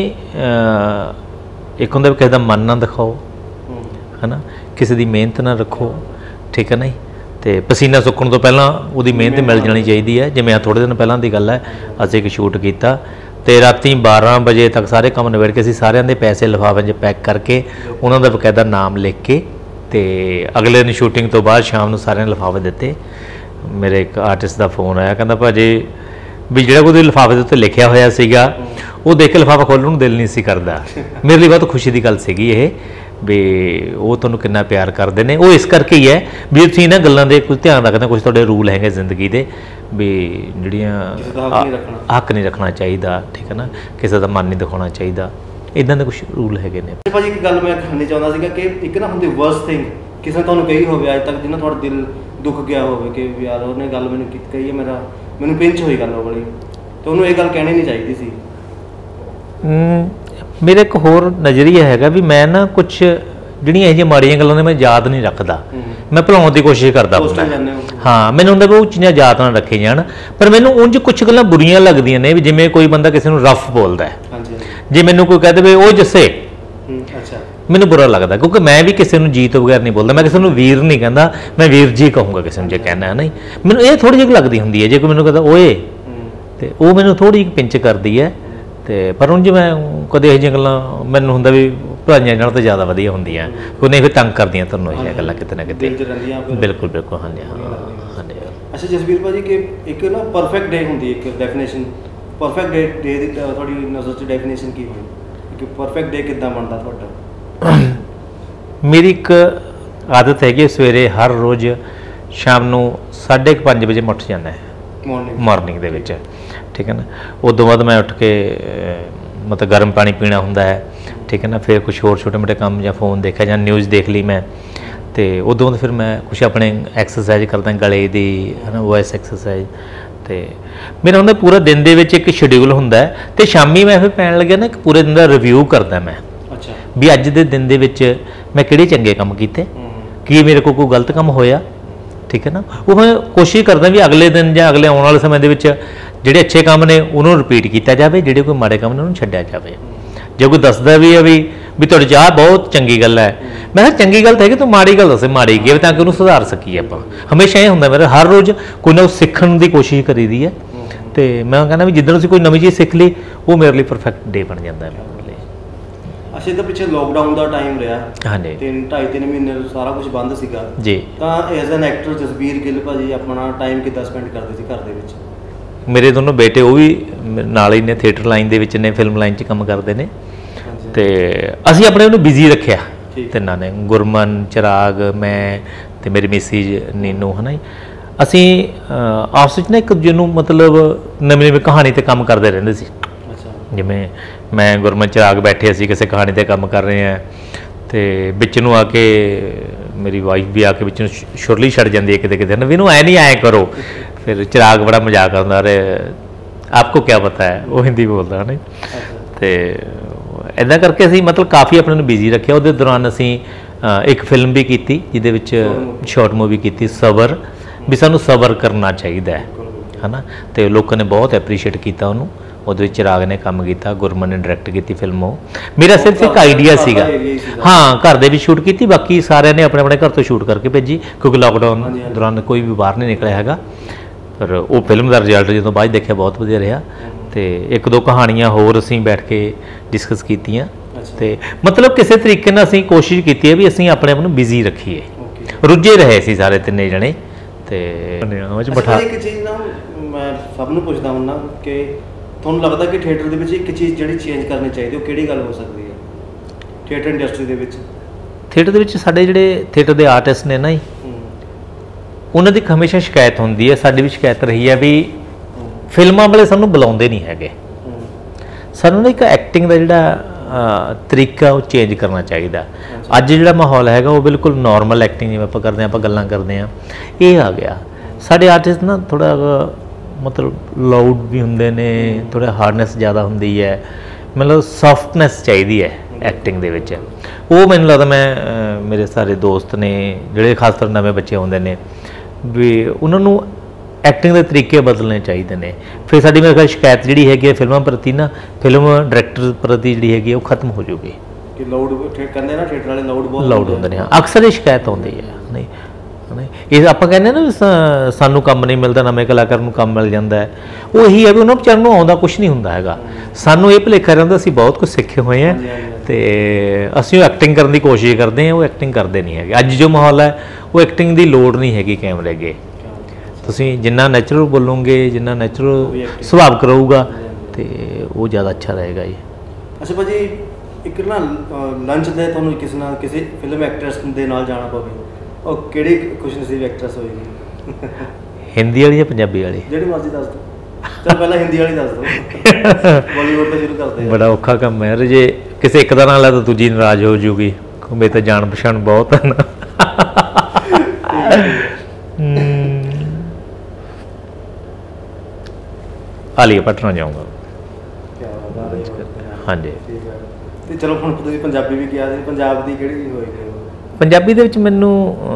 ਇੱਕ ਹੁੰਦਾ ਵੀ ਕਿਸੇ ਦਾ ਮਨ ਨਾ ਦਿਖਾਓ, ਹੈ ਨਾ, ਕਿਸੇ ਦੀ ਮਿਹਨਤ ਨਾ ਰੱਖੋ, ਠੀਕ ਹੈ ਨਾ। ਤੇ ਪਸੀਨਾ ਸੁੱਕਣ ਤੋਂ ਪਹਿਲਾਂ ਉਹਦੀ ਮਿਹਨਤ ਮਿਲ ਜਾਣੀ ਚਾਹੀਦੀ ਹੈ। ਜਿਵੇਂ ਆ ਥੋੜ੍ਹੇ ਦਿਨ ਪਹਿਲਾਂ ਦੀ ਗੱਲ ਹੈ, ਅਸੀਂ ਇੱਕ ਸ਼ੂਟ ਕੀਤਾ ਤੇ ਰਾਤੀ 12 ਵਜੇ ਤੱਕ ਸਾਰੇ ਕੰਮ ਨਿਬੇੜ ਕੇ ਅਸੀਂ ਸਾਰਿਆਂ ਦੇ ਪੈਸੇ ਲਿਫਾਫੇ 'ਚ ਪੈਕ ਕਰਕੇ ਉਹਨਾਂ ਦਾ ਬਕਾਇਦਾ ਨਾਮ ਲਿਖ ਕੇ ਤੇ ਅਗਲੇ ਦਿਨ ਸ਼ੂਟਿੰਗ ਤੋਂ ਬਾਅਦ ਸ਼ਾਮ ਨੂੰ ਸਾਰਿਆਂ ਨੇ ਲਿਫਾਫੇ ਦਿੱਤੇ। ਮੇਰੇ ਇੱਕ ਆਰਟਿਸਟ ਦਾ ਫੋਨ ਆਇਆ, ਕਹਿੰਦਾ ਭਾਜੀ ਵੀ ਜਿਹੜਾ ਉਹਦੇ ਲਿਫਾਫੇ ਦੇ ਉੱਤੇ ਲਿਖਿਆ ਹੋਇਆ ਸੀਗਾ ਉਹ ਦੇਖ ਕੇ ਲਿਫਾਫਾ ਖੋਲ੍ਹਣ ਨੂੰ ਦਿਲ ਨਹੀਂ ਸੀ ਕਰਦਾ। ਮੇਰੇ ਲਈ ਬਹੁਤ ਖੁਸ਼ੀ ਦੀ ਗੱਲ ਸੀਗੀ ਇਹ, ਵੀ ਉਹ ਤੁਹਾਨੂੰ ਕਿੰਨਾ ਪਿਆਰ ਕਰਦੇ ਨੇ। ਉਹ ਇਸ ਕਰਕੇ ਹੀ ਹੈ ਵੀ ਤੁਸੀਂ ਇਹਨਾਂ ਗੱਲਾਂ ਦੇ ਕੁਝ ਧਿਆਨ ਰੱਖਦੇ, ਕੁਝ ਤੁਹਾਡੇ ਰੂਲ ਹੈਗੇ ਜ਼ਿੰਦਗੀ ਦੇ ਵੀ ਜਿਹੜੀਆਂ ਹੱਕ ਨਹੀਂ ਰੱਖਣਾ ਚਾਹੀਦਾ, ਠੀਕ ਹੈ ਨਾ, ਕਿਸੇ ਦਾ ਮਨ ਨਹੀਂ ਦਿਖਾਉਣਾ ਚਾਹੀਦਾ, ਇੱਦਾਂ ਦੇ ਕੁਝ ਰੂਲ ਹੈਗੇ ਨੇ। ਭਾਜੀ ਇੱਕ ਗੱਲ ਮੈਂ ਕਹਿਣੀ ਚਾਹੁੰਦਾ ਸੀਗਾ ਕਿ ਇੱਕ ਨਾ ਹੁੰਦੀ ਵਰਸਟ ਥਿੰਗ ਕਿਸੇ ਨੇ ਤੁਹਾਨੂੰ ਕਹੀ ਹੋਵੇ ਅੱਜ ਤੱਕ, ਜਿਹਨਾਂ ਤੁਹਾਡਾ ਦਿਲ ਦੁੱਖ ਗਿਆ ਹੋਵੇ ਕਿ ਯਾਰ ਉਹਨੇ ਗੱਲ ਮੈਨੂੰ ਕਹੀ ਹੈ, ਮੈਨੂੰ ਪਿੰਚ ਹੋਈ ਗੱਲ ਉਹ ਬੜੀ, ਤੇ ਉਹਨੂੰ ਇਹ ਗੱਲ ਕਹਿਣੀ ਨਹੀਂ ਚਾਹੀਦੀ ਸੀ। ਮੇਰਾ ਇੱਕ ਹੋਰ ਨਜ਼ਰੀਆ ਹੈਗਾ ਵੀ ਮੈਂ ਨਾ ਕੁਛ ਜਿਹੜੀਆਂ ਇਹ ਜਿਹੀਆਂ ਮਾੜੀਆਂ ਗੱਲਾਂ ਨੇ ਮੈਂ ਯਾਦ ਨਹੀਂ ਰੱਖਦਾ, ਮੈਂ ਭੁਲਾਉਣ ਦੀ ਕੋਸ਼ਿਸ਼ ਕਰਦਾ ਹੁੰਦਾ। ਹਾਂ, ਮੈਨੂੰ ਹੁੰਦਾ ਵੀ ਉਹ ਚੀਜ਼ਾਂ ਯਾਦ ਨਾ ਰੱਖੇ ਜਾਣ, ਪਰ ਮੈਨੂੰ ਉਂਝ ਕੁਛ ਗੱਲਾਂ ਬੁਰੀਆਂ ਲੱਗਦੀਆਂ ਨੇ ਵੀ ਜਿਵੇਂ ਕੋਈ ਬੰਦਾ ਕਿਸੇ ਨੂੰ ਰਫ ਬੋਲਦਾ ਹੈ, ਜੇ ਮੈਨੂੰ ਕੋਈ ਕਹਿ ਦੇਵੇ ਉਹ ਜੱਸੇ, ਮੈਨੂੰ ਬੁਰਾ ਲੱਗਦਾ, ਕਿਉਂਕਿ ਮੈਂ ਵੀ ਕਿਸੇ ਨੂੰ ਜੀ ਤੋਂ ਬਗੈਰ ਨਹੀਂ ਬੋਲਦਾ। ਮੈਂ ਕਿਸੇ ਨੂੰ ਵੀਰ ਨਹੀਂ ਕਹਿੰਦਾ, ਮੈਂ ਵੀਰ ਜੀ ਕਹੂੰਗਾ ਕਿਸੇ ਨੂੰ ਜੇ ਕਹਿਣਾ ਹੈ। ਨਹੀਂ, ਮੈਨੂੰ ਇਹ ਥੋੜ੍ਹੀ ਜਿਹੀ ਲੱਗਦੀ ਹੁੰਦੀ ਹੈ ਜੇ ਕੋਈ ਮੈਨੂੰ ਕਹਿੰਦਾ ਓਏ, ਤੇ ਉਹ ਮੈਨੂੰ ਥੋੜ੍ਹੀ ਜਿਹੀ ਪਿੰਚ ਕਰਦੀ ਹੈ। ਤੇ ਪਰ ਉਂਝ ਮੈਂ ਕਦੇ ਇਹੋ ਜਿਹੀਆਂ ਗੱਲਾਂ ਮੈਨੂੰ ਹੁੰਦਾ ਵੀ ਭਰਾਈਆਂ ਨਾਲ ਤਾਂ ਜ਼ਿਆਦਾ ਵਧੀਆ ਹੁੰਦੀਆਂ, ਕੋਈ ਨਹੀਂ ਫਿਰ ਤੰਗ ਕਰਦੀਆਂ ਤੁਹਾਨੂੰ ਇਹ ਜਿਹੀਆਂ ਗੱਲਾਂ ਕਿਤੇ ਨਾ ਕਿਤੇ। ਬਿਲਕੁਲ ਬਿਲਕੁਲ, ਹਾਂਜੀ ਹਾਂ ਹਾਂਜੀ। ਅੱਛਾ ਜਸਵੀਰ ਭਾਜੀ, ਕਿ ਇੱਕ ਨਾ ਪਰਫੈਕਟ ਡੇ ਹੁੰਦੀ, ਇੱਕ ਡੈਫੀਨੇਸ਼ਨ ਪਰਫੈਕਟ ਡੇ ਦੀ ਤੁਹਾਡੀ ਨਜ਼ਰ 'ਚ ਡੈਫੀਨੇਸ਼ਨ ਕੀ ਹੋਈ ਕਿ ਪਰਫੈਕਟ ਡੇ ਕਿੱਦਾਂ ਬਣਦਾ ਤੁਹਾਡਾ? ਮੇਰੀ ਇੱਕ ਆਦਤ ਹੈਗੀ, ਸਵੇਰੇ ਹਰ ਰੋਜ਼ ਸ਼ਾਮ ਨੂੰ 5:30 ਵਜੇ ਮੈਂ ਉੱਠ ਜਾਂਦਾ ਹੈ ਮਾਰਨਿੰਗ ਦੇ ਵਿੱਚ, ਠੀਕ ਹੈ ਨਾ। ਉਦੋਂ ਬਾਅਦ ਮੈਂ ਉੱਠ ਕੇ ਮਤਲਬ ਗਰਮ ਪਾਣੀ ਪੀਣਾ ਹੁੰਦਾ ਹੈ, ਠੀਕ ਹੈ ਨਾ। ਫਿਰ ਕੁਛ ਹੋਰ ਛੋਟੇ ਮੋਟੇ ਕੰਮ ਜਾਂ ਫੋਨ ਦੇਖਿਆ ਜਾਂ ਨਿਊਜ਼ ਦੇਖ ਲਈ ਮੈਂ, ਤੇ ਉਦੋਂ ਬਾਅਦ ਫਿਰ ਮੈਂ ਕੁਛ ਆਪਣੇ ਐਕਸਰਸਾਈਜ਼ ਕਰਦਾ, ਗਲੇ ਦੀ, ਹੈ ਨਾ, ਵੋਇਸ ਐਕਸਰਸਾਈਜ਼। ਤੇ ਮੇਰਾ ਹੁੰਦਾ ਪੂਰਾ ਦਿਨ ਦੇ ਵਿੱਚ ਇੱਕ ਸ਼ਡਿਊਲ ਹੁੰਦਾ ਹੈ, ਤੇ ਸ਼ਾਮੀ ਮੈਂ ਫਿਰ ਪੈਣ ਲੱਗਿਆ ਨਾ ਇੱਕ ਪੂਰੇ ਦਿਨ ਦਾ ਰਿਵਿਊ ਕਰਦਾ ਮੈਂ ਵੀ ਅੱਜ ਦੇ ਦਿਨ ਦੇ ਵਿੱਚ ਮੈਂ ਕਿਹੜੇ ਚੰਗੇ ਕੰਮ ਕੀਤੇ, ਕੀ ਮੇਰੇ ਕੋਲ ਕੋਈ ਗਲਤ ਕੰਮ ਹੋਇਆ, ਠੀਕ ਹੈ ਨਾ। ਉਹ ਮੈਂ ਕੋਸ਼ਿਸ਼ ਕਰਦਾ ਵੀ ਅਗਲੇ ਦਿਨ ਜਾਂ ਅਗਲੇ ਆਉਣ ਵਾਲੇ ਸਮੇਂ ਦੇ ਵਿੱਚ ਜਿਹੜੇ ਅੱਛੇ ਕੰਮ ਨੇ ਉਹਨੂੰ ਰਿਪੀਟ ਕੀਤਾ ਜਾਵੇ, ਜਿਹੜੇ ਕੋਈ ਮਾੜੇ ਕੰਮ ਨੇ ਉਹਨੂੰ ਛੱਡਿਆ ਜਾਵੇ। ਜੇ ਕੋਈ ਦੱਸਦਾ ਵੀ ਹੈ ਵੀ ਤੁਹਾਡੀ ਚਾਹ ਬਹੁਤ ਚੰਗੀ ਗੱਲ ਹੈ, ਮੈਂ ਕਿਹਾ ਚੰਗੀ ਗੱਲ ਤਾਂ ਹੈ ਕਿ ਤੂੰ ਮਾੜੀ ਗੱਲ ਦੱਸੇ, ਮਾੜੀ ਕੀ ਤਾਂ ਕਿ ਉਹਨੂੰ ਸੁਧਾਰ ਸਕੀਏ ਆਪਾਂ। ਹਮੇਸ਼ਾ ਇਹ ਹੁੰਦਾ ਮੇਰਾ, ਹਰ ਰੋਜ਼ ਕੋਈ ਨਾ ਸਿੱਖਣ ਦੀ ਕੋਸ਼ਿਸ਼ ਕਰੀਦੀ ਹੈ। ਤੇ ਮੈਂ ਕਹਿੰਦਾ ਵੀ ਜਿੱਦਣ ਅਸੀਂ ਕੋਈ ਨਵੀਂ ਚੀਜ਼ ਸਿੱਖ ਲਈ ਉਹ ਮੇਰੇ ਲਈ ਪਰਫੈਕਟ ਡੇ ਬਣ ਜਾਂਦਾ ਹੈ ਮੇਰੇ ਲਈ। ਅੱਛਾ, ਇਹਦੇ ਪਿੱਛੇ ਲੋਕਡਾਊਨ ਦਾ ਟਾਈਮ ਰਿਹਾ, ਹਾਂਜੀ, 2.5-3 ਮਹੀਨੇ ਸਾਰਾ ਕੁਝ ਬੰਦ ਸੀਗਾ ਜੀ। ਤਾਂ as an actor Jasbir Gill ਭਾਜੀ ਆਪਣਾ ਟਾਈਮ ਕਿੱਦਾਂ ਸਪੈਂਡ ਕਰਦੇ ਸੀ ਘਰ ਦੇ ਵਿੱਚ? ਮੇਰੇ ਦੋਨੋਂ ਬੇਟੇ ਉਹ ਵੀ ਨਾਲ ਹੀ ਨੇ, ਥੀਏਟਰ ਲਾਈਨ ਦੇ ਵਿੱਚ ਨੇ, ਫਿਲਮ ਲਾਈਨ 'ਚ ਕੰਮ ਕਰਦੇ ਨੇ, ਤੇ ਅਸੀਂ ਆਪਣੇ ਉਹਨੂੰ ਬਿਜ਼ੀ ਰੱਖਿਆ ਤਿੰਨਾਂ ਨੇ, ਗੁਰਮਨ, ਚਿਰਾਗ, ਮੈਂ ਤੇ ਮੇਰੀ ਮਿਸਿਜ ਨੀਨੂ, ਹੈ ਨਾ। ਅਸੀਂ ਆਪਸ ਵਿੱਚ ਨਾ ਇੱਕ ਦੂਜੇ ਨੂੰ ਮਤਲਬ ਨਵੀਂ ਨਵੀਂ ਕਹਾਣੀ 'ਤੇ ਕੰਮ ਕਰਦੇ ਰਹਿੰਦੇ ਸੀ। ਜਿਵੇਂ ਮੈਂ ਗੁਰਮਨ, ਚਿਰਾਗ ਬੈਠੇ ਅਸੀਂ ਕਿਸੇ ਕਹਾਣੀ 'ਤੇ ਕੰਮ ਕਰ ਰਹੇ ਹਾਂ, ਤੇ ਵਿੱਚ ਨੂੰ ਆ ਕੇ ਮੇਰੀ ਵਾਈਫ ਵੀ ਆ ਕੇ ਵਿੱਚ ਨੂੰ ਛੁਰਲੀ ਛੱਡ ਜਾਂਦੀ ਹੈ ਕਿਤੇ ਕਿਤੇ ਨਾ, ਵੀ ਇਹਨੂੰ ਐਂ ਨਹੀਂ ਐਂ ਕਰੋ। ਫਿਰ ਚਿਰਾਗ ਬੜਾ ਮਜ਼ਾਕ ਕਰਦਾ, ਅਰੇ ਆਪਕੋ ਕਿਆ ਪਤਾ ਹੈ, ਉਹ ਹਿੰਦੀ ਬੋਲਦਾ ਨਹੀਂ। ਤੇ ਇੱਦਾਂ ਕਰਕੇ ਅਸੀਂ ਮਤਲਬ ਕਾਫੀ ਆਪਣੇ ਨੂੰ ਬਿਜ਼ੀ ਰੱਖਿਆ। ਉਹਦੇ ਦੌਰਾਨ ਅਸੀਂ ਇੱਕ ਫਿਲਮ ਵੀ ਕੀਤੀ ਜਿਹਦੇ ਵਿੱਚ ਸ਼ਾਰਟ ਮੂਵੀ ਕੀਤੀ ਸਬਰ, ਵੀ ਸਾਨੂੰ ਸਬਰ ਕਰਨਾ ਚਾਹੀਦਾ ਹੈ ਨਾ, ਤੇ ਲੋਕਾਂ ਨੇ ਬਹੁਤ ਐਪਰੀਸ਼ੀਏਟ ਕੀਤਾ ਉਹਨੂੰ। ਉਹਦੇ ਵਿੱਚ ਚਿਰਾਗ ਨੇ ਕੰਮ ਕੀਤਾ, ਗੁਰਮਨ ਨੇ ਡਾਇਰੈਕਟ ਕੀਤੀ ਫਿਲਮ। ਉਹ ਮੇਰਾ ਸਿਰਫ ਇੱਕ ਆਈਡੀਆ ਸੀਗਾ, ਹਾਂ ਘਰ ਦੇ ਵਿੱਚ ਸ਼ੂਟ ਕੀਤੀ, ਬਾਕੀ ਸਾਰਿਆਂ ਨੇ ਆਪਣੇ ਆਪਣੇ ਘਰ ਤੋਂ ਸ਼ੂਟ ਕਰਕੇ ਭੇਜੀ, ਕਿਉਂਕਿ ਲਾਕਡਾਊਨ ਦੌਰਾਨ ਕੋਈ ਵੀ ਬਾਹਰ ਨਹੀਂ ਨਿਕਲਿਆ ਹੈਗਾ। ਪਰ ਉਹ ਫਿਲਮ ਦਾ ਰਿਜ਼ਲਟ ਜਦੋਂ ਬਾਅਦ ਦੇਖਿਆ ਬਹੁਤ ਵਧੀਆ ਰਿਹਾ। ਤੇ ਇੱਕ ਦੋ ਕਹਾਣੀਆਂ ਹੋਰ ਅਸੀਂ ਬੈਠ ਕੇ ਡਿਸਕਸ ਕੀਤੀਆਂ, ਤੇ ਮਤਲਬ ਕਿਸੇ ਤਰੀਕੇ ਨਾਲ ਅਸੀਂ ਕੋਸ਼ਿਸ਼ ਕੀਤੀ ਹੈ ਵੀ ਅਸੀਂ ਆਪਣੇ ਆਪ ਨੂੰ ਬਿਜ਼ੀ ਰੱਖੀਏ, ਰੁੱਝੇ ਰਹੇ ਸੀ ਸਾਰੇ ਤਿੰਨੇ ਜਣੇ। ਤੇ ਇੱਕ ਚੀਜ਼ ਨਾ ਮੈਂ ਸਭ ਨੂੰ ਪੁੱਛਦਾ ਹੁੰਦਾ ਕਿ ਤੁਹਾਨੂੰ ਲੱਗਦਾ ਕਿ ਥੀਏਟਰ ਦੇ ਵਿੱਚ ਇੱਕ ਚੀਜ਼ ਜਿਹੜੀ ਚੇਂਜ ਕਰਨੀ ਚਾਹੀਦੀ, ਉਹ ਕਿਹੜੀ ਗੱਲ ਹੋ ਸਕਦੀ ਹੈ ਥੀਏਟਰ ਇੰਡਸਟਰੀ ਦੇ ਵਿੱਚ? ਥੀਏਟਰ ਦੇ ਵਿੱਚ ਸਾਡੇ ਜਿਹੜੇ ਥੀਏਟਰ ਦੇ ਆਰਟਿਸਟ ਨੇ ਨਾ ਜੀ, ਉਹਨਾਂ ਦੀ ਹਮੇਸ਼ਾ ਸ਼ਿਕਾਇਤ ਹੁੰਦੀ ਹੈ, ਸਾਡੀ ਵੀ ਸ਼ਿਕਾਇਤ ਰਹੀ ਹੈ ਵੀ ਫਿਲਮਾਂ ਵਾਲੇ ਸਾਨੂੰ ਬੁਲਾਉਂਦੇ ਨਹੀਂ ਹੈਗੇ। ਸਾਨੂੰ ਨਾ ਇੱਕ ਐਕਟਿੰਗ ਦਾ ਜਿਹੜਾ ਤਰੀਕਾ ਉਹ ਚੇਂਜ ਕਰਨਾ ਚਾਹੀਦਾ। ਅੱਜ ਜਿਹੜਾ ਮਾਹੌਲ ਹੈਗਾ ਉਹ ਬਿਲਕੁਲ ਨਾਰਮਲ ਐਕਟਿੰਗ ਜਿਵੇਂ ਆਪਾਂ ਕਰਦੇ ਹਾਂ, ਆਪਾਂ ਗੱਲਾਂ ਕਰਦੇ ਹਾਂ, ਇਹ ਆ ਗਿਆ। ਸਾਡੇ ਆਰਟਿਸਟ ਨਾ ਥੋੜ੍ਹਾ ਮਤਲਬ ਲਾਊਡ ਵੀ ਹੁੰਦੇ ਨੇ, ਥੋੜ੍ਹਾ ਹਾਰਡਨੈਸ ਜ਼ਿਆਦਾ ਹੁੰਦੀ ਹੈ, ਮਤਲਬ ਸੌਫਟਨੈਸ ਚਾਹੀਦੀ ਹੈ ਐਕਟਿੰਗ ਦੇ ਵਿੱਚ। ਉਹ ਮੈਨੂੰ ਲੱਗਦਾ ਮੇਰੇ ਸਾਰੇ ਦੋਸਤ ਨੇ ਜਿਹੜੇ ਖਾਸ ਤੌਰ ਨਵੇਂ ਬੱਚੇ ਆਉਂਦੇ ਨੇ ਵੀ ਉਹਨਾਂ ਨੂੰ ਐਕਟਿੰਗ ਦੇ ਤਰੀਕੇ ਬਦਲਣੇ ਚਾਹੀਦੇ ਨੇ। ਫਿਰ ਸਾਡੀ ਮੇਰੇ ਖਿਆਲ ਸ਼ਿਕਾਇਤ ਜਿਹੜੀ ਹੈਗੀ ਫਿਲਮਾਂ ਪ੍ਰਤੀ ਨਾ, ਫਿਲਮ ਡਾਇਰੈਕਟਰ ਪ੍ਰਤੀ ਜਿਹੜੀ ਹੈਗੀ ਉਹ ਖਤਮ ਹੋ ਜਾਊਗੀ ਕਿ ਲਾਊਡ ਕਹਿੰਦੇ ਨਾ ਥੀਏਟਰ ਵਾਲੇ ਲਾਊਡ ਲਾਊਡ ਹੁੰਦੇ ਨੇ। ਅਕਸਰ ਇਹ ਸ਼ਿਕਾਇਤ ਆਉਂਦੀ ਹੈ। ਨਹੀਂ ਇਹ ਆਪਾਂ ਕਹਿੰਦੇ ਨਾ ਵੀ ਸਾਨੂੰ ਕੰਮ ਨਹੀਂ ਮਿਲਦਾ, ਨਵੇਂ ਕਲਾਕਾਰ ਨੂੰ ਕੰਮ ਮਿਲ ਜਾਂਦਾ ਹੈ। ਉਹ ਇਹੀ ਹੈ ਵੀ ਉਹਨਾਂ ਵਿਚਾਰਿਆਂ ਨੂੰ ਆਉਂਦਾ ਕੁਛ ਨਹੀਂ ਹੁੰਦਾ ਹੈਗਾ। ਸਾਨੂੰ ਇਹ ਭੁਲੇਖਾ ਰਹਿੰਦਾ ਅਸੀਂ ਬਹੁਤ ਕੁਝ ਸਿੱਖੇ ਹੋਏ ਹਾਂ, ਤੇ ਅਸੀਂ ਉਹ ਐਕਟਿੰਗ ਕਰਨ ਦੀ ਕੋਸ਼ਿਸ਼ ਕਰਦੇ ਹਾਂ, ਉਹ ਐਕਟਿੰਗ ਕਰਦੇ ਨਹੀਂ ਹੈਗੇ। ਅੱਜ ਜੋ ਮਾਹੌਲ ਹੈ ਉਹ ਐਕਟਿੰਗ ਦੀ ਲੋੜ ਨਹੀਂ ਹੈਗੀ ਕੈਮਰੇ ਅੱਗੇ। ਤੁਸੀਂ ਜਿੰਨਾ ਨੈਚੁਰਲ ਬੋਲੋਗੇ, ਜਿੰਨਾ ਨੈਚੁਰਲ ਸੁਭਾਵ ਕਰੂਗਾ, ਤੇ ਉਹ ਜ਼ਿਆਦਾ ਅੱਛਾ ਰਹੇਗਾ ਜੀ। ਅੱਛਾ ਭਾਜੀ, ਇੱਕ ਨਾ ਲੰਚ ਦੇ ਤੁਹਾਨੂੰ ਕਿਸੇ ਫਿਲਮ ਐਕਟਰੈਸ ਦੇ ਨਾਲ ਜਾਣਾ ਪਵੇ, ਉਹ ਕਿਹੜੀ ਖੁਸ਼ਨਸੀਬ ਐਕਟਰੈਸ ਹੋਏਗੀ? ਹਿੰਦੀ ਵਾਲੀ ਜਾਂ ਪੰਜਾਬੀ ਵਾਲੀ? ਜਿਹੜੀ ਮਰਜ਼ੀ ਦੱਸ ਦਿਓ। ਚਲ ਪਹਿਲਾਂ ਹਿੰਦੀ ਵਾਲੀ ਦੱਸ ਦਿਓ, ਬਾਲੀਵੁੱਡ ਤੋਂ ਸ਼ੁਰੂ ਕਰਦੇ ਹਾਂ। ਬੜਾ ਔਖਾ ਕੰਮ ਹੈ, ਜੇ ਕਿਸੇ ਇੱਕ ਦਾ ਨਾਲ ਹੈ ਤਾਂ ਦੂਜੀ ਨਾਰਾਜ਼ ਹੋ ਜੂਗੀ, ਮੇਰੇ ਤਾਂ ਜਾਣ ਪਛਾਣ ਬਹੁਤ ਹੈ ਨਾ। ਆਲੀਆ ਭੱਟ ਨਾਲ ਜਾਊਂਗਾ। ਹਾਂਜੀ। ਤੇ ਚਲੋ ਹੁਣ ਤੁਸੀਂ ਪੰਜਾਬੀ ਵੀ ਕਿਹਾ ਸੀ, ਪੰਜਾਬ ਦੀ ਕਿਹੜੀ ਹੋਏਗੀ? ਪੰਜਾਬੀ ਦੇ ਵਿੱਚ ਮੈਨੂੰ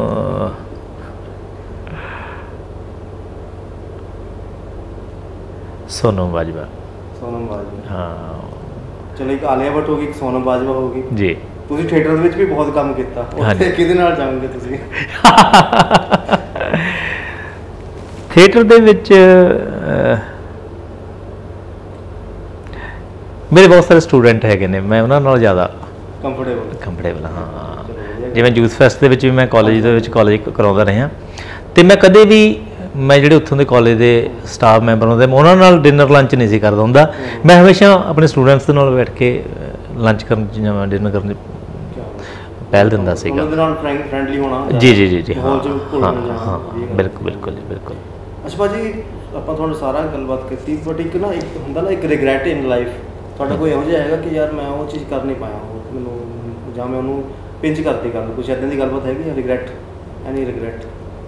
ਸੋਨਮ ਬਾਜਵਾ। ਸੋਨਮ ਬਾਜਵਾ, ਹਾਂ। ਚਲੋ ਇੱਕ ਆਲੀਆ ਭੱਟ ਹੋ ਗਈ, ਇੱਕ ਸੋਨਮ ਬਾਜਵਾ ਹੋ ਗਈ ਜੀ। ਤੁਸੀਂ ਥੀਏਟਰ ਦੇ ਵਿੱਚ ਵੀ ਬਹੁਤ ਕੰਮ ਕੀਤਾ, ਉੱਥੇ ਕਿਹਦੇ ਨਾਲ ਜਾਓਗੇ ਤੁਸੀਂ? ਥੀਏਟਰ ਦੇ ਵਿੱਚ ਮੇਰੇ ਬਹੁਤ ਸਾਰੇ ਸਟੂਡੈਂਟ ਹੈਗੇ ਨੇ, ਮੈਂ ਉਹਨਾਂ ਨਾਲ ਜ਼ਿਆਦਾ ਕੰਫਰਟੇਬਲ ਹਾਂ। ਜਿਵੇਂ ਯੂਥ ਫੈਸਟ ਦੇ ਵਿੱਚ ਵੀ ਮੈਂ ਕਾਲਜ ਦੇ ਵਿੱਚ ਕਰਾਉਂਦਾ ਰਿਹਾ, ਅਤੇ ਮੈਂ ਕਦੇ ਵੀ ਮੈਂ ਜਿਹੜੇ ਉੱਥੋਂ ਦੇ ਕਾਲਜ ਦੇ ਸਟਾਫ ਮੈਂਬਰ ਹੁੰਦੇ ਮੈਂ ਉਹਨਾਂ ਨਾਲ ਡਿਨਰ ਲੰਚ ਨਹੀਂ ਸੀ ਕਰਦਾ ਹੁੰਦਾ। ਮੈਂ ਹਮੇਸ਼ਾ ਆਪਣੇ ਸਟੂਡੈਂਟਸ ਦੇ ਨਾਲ ਬੈਠ ਕੇ ਲੰਚ ਕਰਨ ਜਾਂ ਡਿਨਰ ਕਰਨ ਦੀ ਪਹਿਲ ਦਿੰਦਾ ਸੀਗਾ। ਜੀ ਜੀ ਜੀ ਜੀ, ਹਾਂ ਹਾਂ ਹਾਂ, ਬਿਲਕੁਲ ਬਿਲਕੁਲ ਜੀ, ਬਿਲਕੁਲ। ਅੱਛਾ ਭਾਜੀ, ਆਪਾਂ ਤੁਹਾਨੂੰ ਸਾਰਾ ਗੱਲਬਾਤ ਕੀਤੀ, ਬਟ ਇੱਕ ਨਾ ਇੱਕ ਹੁੰਦਾ ਨਾ ਇੱਕ ਰਿਗਰੈਟ ਇਨ ਲਾਈਫ, ਤੁਹਾਡਾ ਕੋਈ ਇਹੋ ਜਿਹਾ ਹੈਗਾ ਕਿ ਯਾਰ ਮੈਂ ਉਹ ਚੀਜ਼ ਕਰ ਨਹੀਂ ਪਾਇਆ, ਮੈਨੂੰ ਜਾਂ ਮੈਂ ਉਹਨੂੰ ਪਿੰਚ ਕਰਤੀ ਗੱਲ, ਕੁਛ ਇੱਦਾਂ ਦੀ ਗੱਲਬਾਤ ਹੈਗੀ ਹੈ ਰਿਗਰੈਟ? ਐਨੀ ਰਿਗਰੈਟ?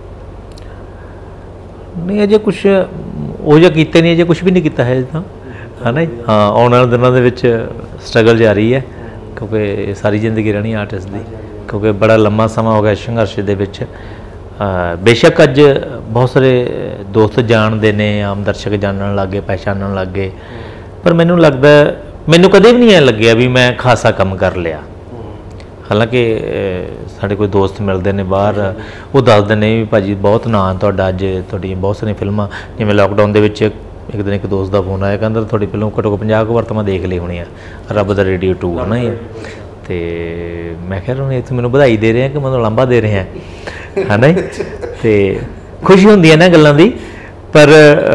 ਨਹੀਂ, ਅਜੇ ਕੁਛ ਉਹ ਜਿਹਾ ਕੀਤਾ ਨਹੀਂ, ਅਜੇ ਕੁਛ ਵੀ ਨਹੀਂ ਕੀਤਾ ਹੈ ਤਾਂ, ਹੈ ਨਾ ਜੀ। ਹਾਂ, ਆਉਣ ਵਾਲੇ ਦਿਨਾਂ ਦੇ ਵਿੱਚ ਸਟਰਗਲ ਜਾਰੀ ਹੈ, ਕਿਉਂਕਿ ਸਾਰੀ ਜ਼ਿੰਦਗੀ ਰਹਿਣੀ ਆਰਟਿਸਟ ਦੀ, ਕਿਉਂਕਿ ਬੜਾ ਲੰਮਾ ਸਮਾਂ ਹੋ ਗਿਆ ਸੰਘਰਸ਼ ਦੇ ਵਿੱਚ। ਬੇਸ਼ੱਕ ਅੱਜ ਬਹੁਤ ਸਾਰੇ ਦੋਸਤ ਜਾਣਦੇ ਨੇ, ਆਮ ਦਰਸ਼ਕ ਜਾਣਨ ਲੱਗ ਗਏ, ਪਹਿਚਾਨਣ ਲੱਗ ਗਏ, ਪਰ ਮੈਨੂੰ ਲੱਗਦਾ, ਮੈਨੂੰ ਕਦੇ ਵੀ ਨਹੀਂ ਐਂ ਲੱਗਿਆ ਵੀ ਮੈਂ ਖਾਸਾ ਕੰਮ ਕਰ ਲਿਆ। ਹਾਲਾਂਕਿ ਸਾਡੇ ਕੋਈ ਦੋਸਤ ਮਿਲਦੇ ਨੇ ਬਾਹਰ, ਉਹ ਦੱਸਦੇ ਨੇ ਵੀ ਭਾਜੀ ਬਹੁਤ ਨਾਂ ਤੁਹਾਡਾ, ਅੱਜ ਤੁਹਾਡੀਆਂ ਬਹੁਤ ਸਾਰੀਆਂ ਫਿਲਮਾਂ, ਜਿਵੇਂ ਲਾਕਡਾਊਨ ਦੇ ਵਿੱਚ ਇੱਕ ਦਿਨ ਇੱਕ ਦੋਸਤ ਦਾ ਫੋਨ ਆਇਆ, ਕਹਿੰਦਾ ਤੁਹਾਡੀ ਫਿਲਮ ਘੱਟੋ 50 ਕੁ ਵਾਰ ਤਾਂ ਮੈਂ ਦੇਖ ਲਈ ਹੋਣੀ ਆ, ਰੱਬ ਦਾ ਰੇਡੀਓ 2 ਹੈ ਨਾ। ਅਤੇ ਮੈਂ ਕਿਹਾ ਹੁਣ ਇੱਥੇ ਮੈਨੂੰ ਵਧਾਈ ਦੇ ਰਹੇ ਆ ਕਿ ਮੈਨੂੰ ਲਾਂਭਾ ਦੇ ਰਹੇ ਆ, ਹੈ ਨਾ। ਅਤੇ ਖੁਸ਼ੀ ਹੁੰਦੀ ਹੈ ਨਾ ਗੱਲਾਂ ਦੀ, ਪਰ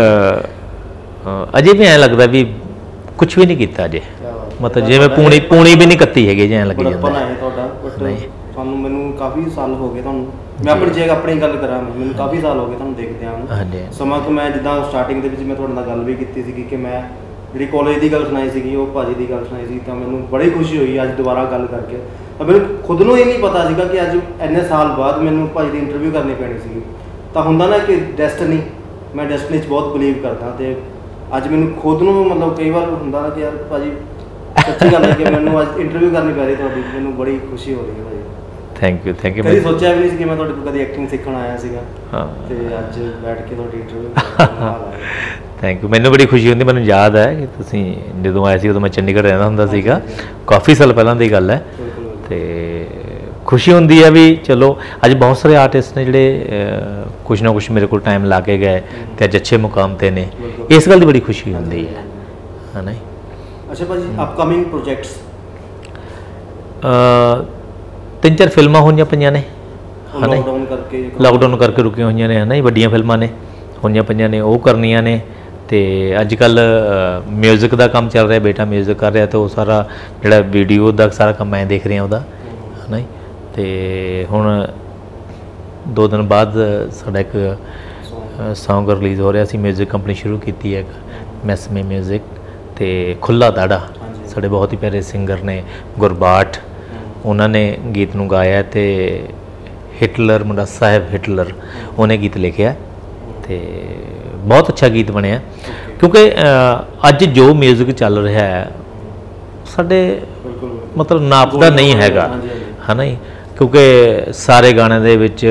ਅਜੇ ਵੀ ਐਂ ਲੱਗਦਾ ਵੀ ਕੁਛ ਵੀ ਨਹੀਂ ਕੀਤਾ ਅਜੇ, ਮਤਲਬ ਜਿਵੇਂ ਪੂਣੀ ਵੀ ਨਹੀਂ ਕੱਤੀ ਹੈਗੀ, ਜੇ ਐਂ ਲੱਗੀ ਜਾਂਦਾ ਨਹੀਂ। ਤੁਹਾਨੂੰ ਮੈਨੂੰ ਕਾਫੀ ਸਾਲ ਹੋ ਗਏ, ਤੁਹਾਨੂੰ ਮੈਂ ਆਪਣੀ ਗੱਲ ਕਰਾਂ, ਮੈਨੂੰ ਕਾਫੀ ਸਾਲ ਹੋ ਗਏ ਤੁਹਾਨੂੰ ਦੇਖਦੇ ਹਾਂ। ਸਮਾਂ ਤੋਂ ਮੈਂ ਜਿੱਦਾਂ ਸਟਾਰਟਿੰਗ ਦੇ ਵਿੱਚ ਮੈਂ ਤੁਹਾਡੇ ਨਾਲ ਗੱਲ ਵੀ ਕੀਤੀ ਸੀਗੀ ਕਿ ਮੈਂ ਜਿਹੜੀ ਕਾਲਜ ਦੀ ਗੱਲ ਸੁਣਾਈ ਸੀਗੀ, ਉਹ ਭਾਜੀ ਦੀ ਗੱਲ ਸੁਣਾਈ ਸੀ, ਤਾਂ ਮੈਨੂੰ ਬੜੀ ਖੁਸ਼ੀ ਹੋਈ ਅੱਜ ਦੁਬਾਰਾ ਗੱਲ ਕਰਕੇ। ਤਾਂ ਮੈਨੂੰ ਖੁਦ ਨੂੰ ਇਹ ਨਹੀਂ ਪਤਾ ਸੀਗਾ ਕਿ ਅੱਜ ਇੰਨੇ ਸਾਲ ਬਾਅਦ ਮੈਨੂੰ ਭਾਜੀ ਦੀ ਇੰਟਰਵਿਊ ਕਰਨੀ ਪੈਣੀ ਸੀਗੀ। ਤਾਂ ਹੁੰਦਾ ਨਾ ਕਿ ਡੈਸਟਨੀ, ਮੈਂ ਡੈਸਟਨੀ 'ਚ ਬਹੁਤ ਬਿਲੀਵ ਕਰਦਾ, ਅਤੇ ਅੱਜ ਮੈਨੂੰ ਖੁਦ ਨੂੰ ਮਤਲਬ ਕਈ ਵਾਰ ਹੁੰਦਾ ਨਾ ਕਿ ਯਾਰ ਭਾਜੀ ਸੱਚੀ ਗੱਲ ਹੈ ਕਿ ਮੈਨੂੰ ਅੱਜ ਇੰਟਰਵਿਊ ਕਰਨੀ ਪੈ ਰਹੀ ਤੁਹਾਡੀ, ਮੈਨੂੰ ਬੜੀ ਖੁਸ਼ੀ ਹੋ ਰਹੀ ਹੈ ਭਾਜੀ। ਥੈਂਕ ਯੂ ਕਦੀ ਸੋਚਿਆ ਵੀ ਨਹੀਂ ਸੀ ਕਿ ਮੈਂ ਤੁਹਾਡੇ ਕੋਲ ਕਦੀ ਐਕਟਿੰਗ ਸਿੱਖਣ ਆਇਆ ਸੀਗਾ ਹਾਂ ਤੇ ਅੱਜ ਬੈਠ ਕੇ ਤੁਹਾਡੀ ਇੰਟਰਵਿਊ ਥੈਂਕ ਯੂ। ਮੈਨੂੰ ਬੜੀ ਖੁਸ਼ੀ ਹੁੰਦੀ, ਮੈਨੂੰ ਯਾਦ ਹੈ ਕਿ ਤੁਸੀਂ ਜਦੋਂ ਆਏ ਸੀ ਉਦੋਂ ਮੈਂ ਚੰਡੀਗੜ੍ਹ ਰਹਿੰਦਾ ਹੁੰਦਾ ਸੀਗਾ, ਕਾਫੀ ਸਾਲ ਪਹਿਲਾਂ ਦੀ ਗੱਲ ਹੈ। ਤੇ ਖੁਸ਼ੀ ਹੁੰਦੀ ਹੈ ਵੀ ਚਲੋ ਅੱਜ ਬਹੁਤ ਸਾਰੇ ਆਰਟਿਸਟ ਨੇ ਜਿਹੜੇ ਕੁਛ ਨਾ ਕੁਛ ਮੇਰੇ ਕੋਲ ਟਾਈਮ ਲਾ ਕੇ ਗਏ ਤੇ ਅੱਜ ਅੱਛੇ ਮੁਕਾਮ ਤੇ ਨੇ, ਇਸ ਗੱਲ ਦੀ ਬੜੀ ਖੁਸ਼ੀ ਹੁੰਦੀ ਹੈ ਨਾ। ਅੱਛਾ ਭਾਜੀ, ਅਪਕਮਿੰਗ ਪ੍ਰੋਜੈਕਟਸ? 3-4 ਫਿਲਮਾਂ ਹੋਈਆਂ ਪਈਆਂ ਨੇ, ਲਾਕਡਾਊਨ ਕਰਕੇ ਰੁਕੀਆਂ ਹੋਈਆਂ ਨੇ, ਹੈ ਨਾ ਜੀ। ਵੱਡੀਆਂ ਫਿਲਮਾਂ ਨੇ ਹੋਈਆਂ ਪਈਆਂ ਨੇ, ਉਹ ਕਰਨੀਆਂ ਨੇ। ਤੇ ਅੱਜ ਕੱਲ੍ਹ ਮਿਊਜ਼ਿਕ ਦਾ ਕੰਮ ਚੱਲ ਰਿਹਾ, ਬੇਟਾ ਮਿਊਜ਼ਿਕ ਕਰ ਰਿਹਾ, ਤੇ ਉਹ ਸਾਰਾ ਜਿਹੜਾ ਵੀਡੀਓ ਦਾ ਸਾਰਾ ਕੰਮ ਮੈਂ ਦੇਖ ਰਿਹਾ ਉਹਦਾ, ਹੈ ਨਾ ਜੀ। ਤੇ ਹੁਣ 2 ਦਿਨ ਬਾਅਦ ਸਾਡਾ ਇੱਕ ਸੌਂਗ ਰਿਲੀਜ਼ ਹੋ ਰਿਹਾ ਸੀ, ਮਿਊਜ਼ਿਕ ਕੰਪਨੀ ਸ਼ੁਰੂ ਕੀਤੀ ਹੈ ਮੈਸਮੇ ਮਿਊਜ਼ਿਕ, ਤੇ ਖੁੱਲਾ ਦਾੜਾ ਸਾਡੇ ਬਹੁਤ ਹੀ ਪਿਆਰੇ ਸਿੰਗਰ ਨੇ ਗੁਰਬਾਠ, ਉਹਨਾਂ ਨੇ ਗੀਤ ਨੂੰ ਗਾਇਆ, ਤੇ ਹਿਟਲਰ ਮੁੰਡਾ ਸਾਹਿਬ ਹਿਟਲਰ ਉਹਨੇ ਗੀਤ ਲਿਖਿਆ, ਤੇ ਬਹੁਤ ਅੱਛਾ ਗੀਤ ਬਣਿਆ। ਕਿਉਂਕਿ ਅੱਜ ਜੋ ਮਿਊਜ਼ਿਕ ਚੱਲ ਰਿਹਾ ਹੈ ਸਾਡੇ ਮਤਲਬ ਨਾਪ ਦਾ ਨਹੀਂ ਹੈਗਾ, ਹੈ ਨਾ ਜੀ। ਕਿਉਂਕਿ ਸਾਰੇ ਗਾਣਿਆਂ ਦੇ ਵਿੱਚ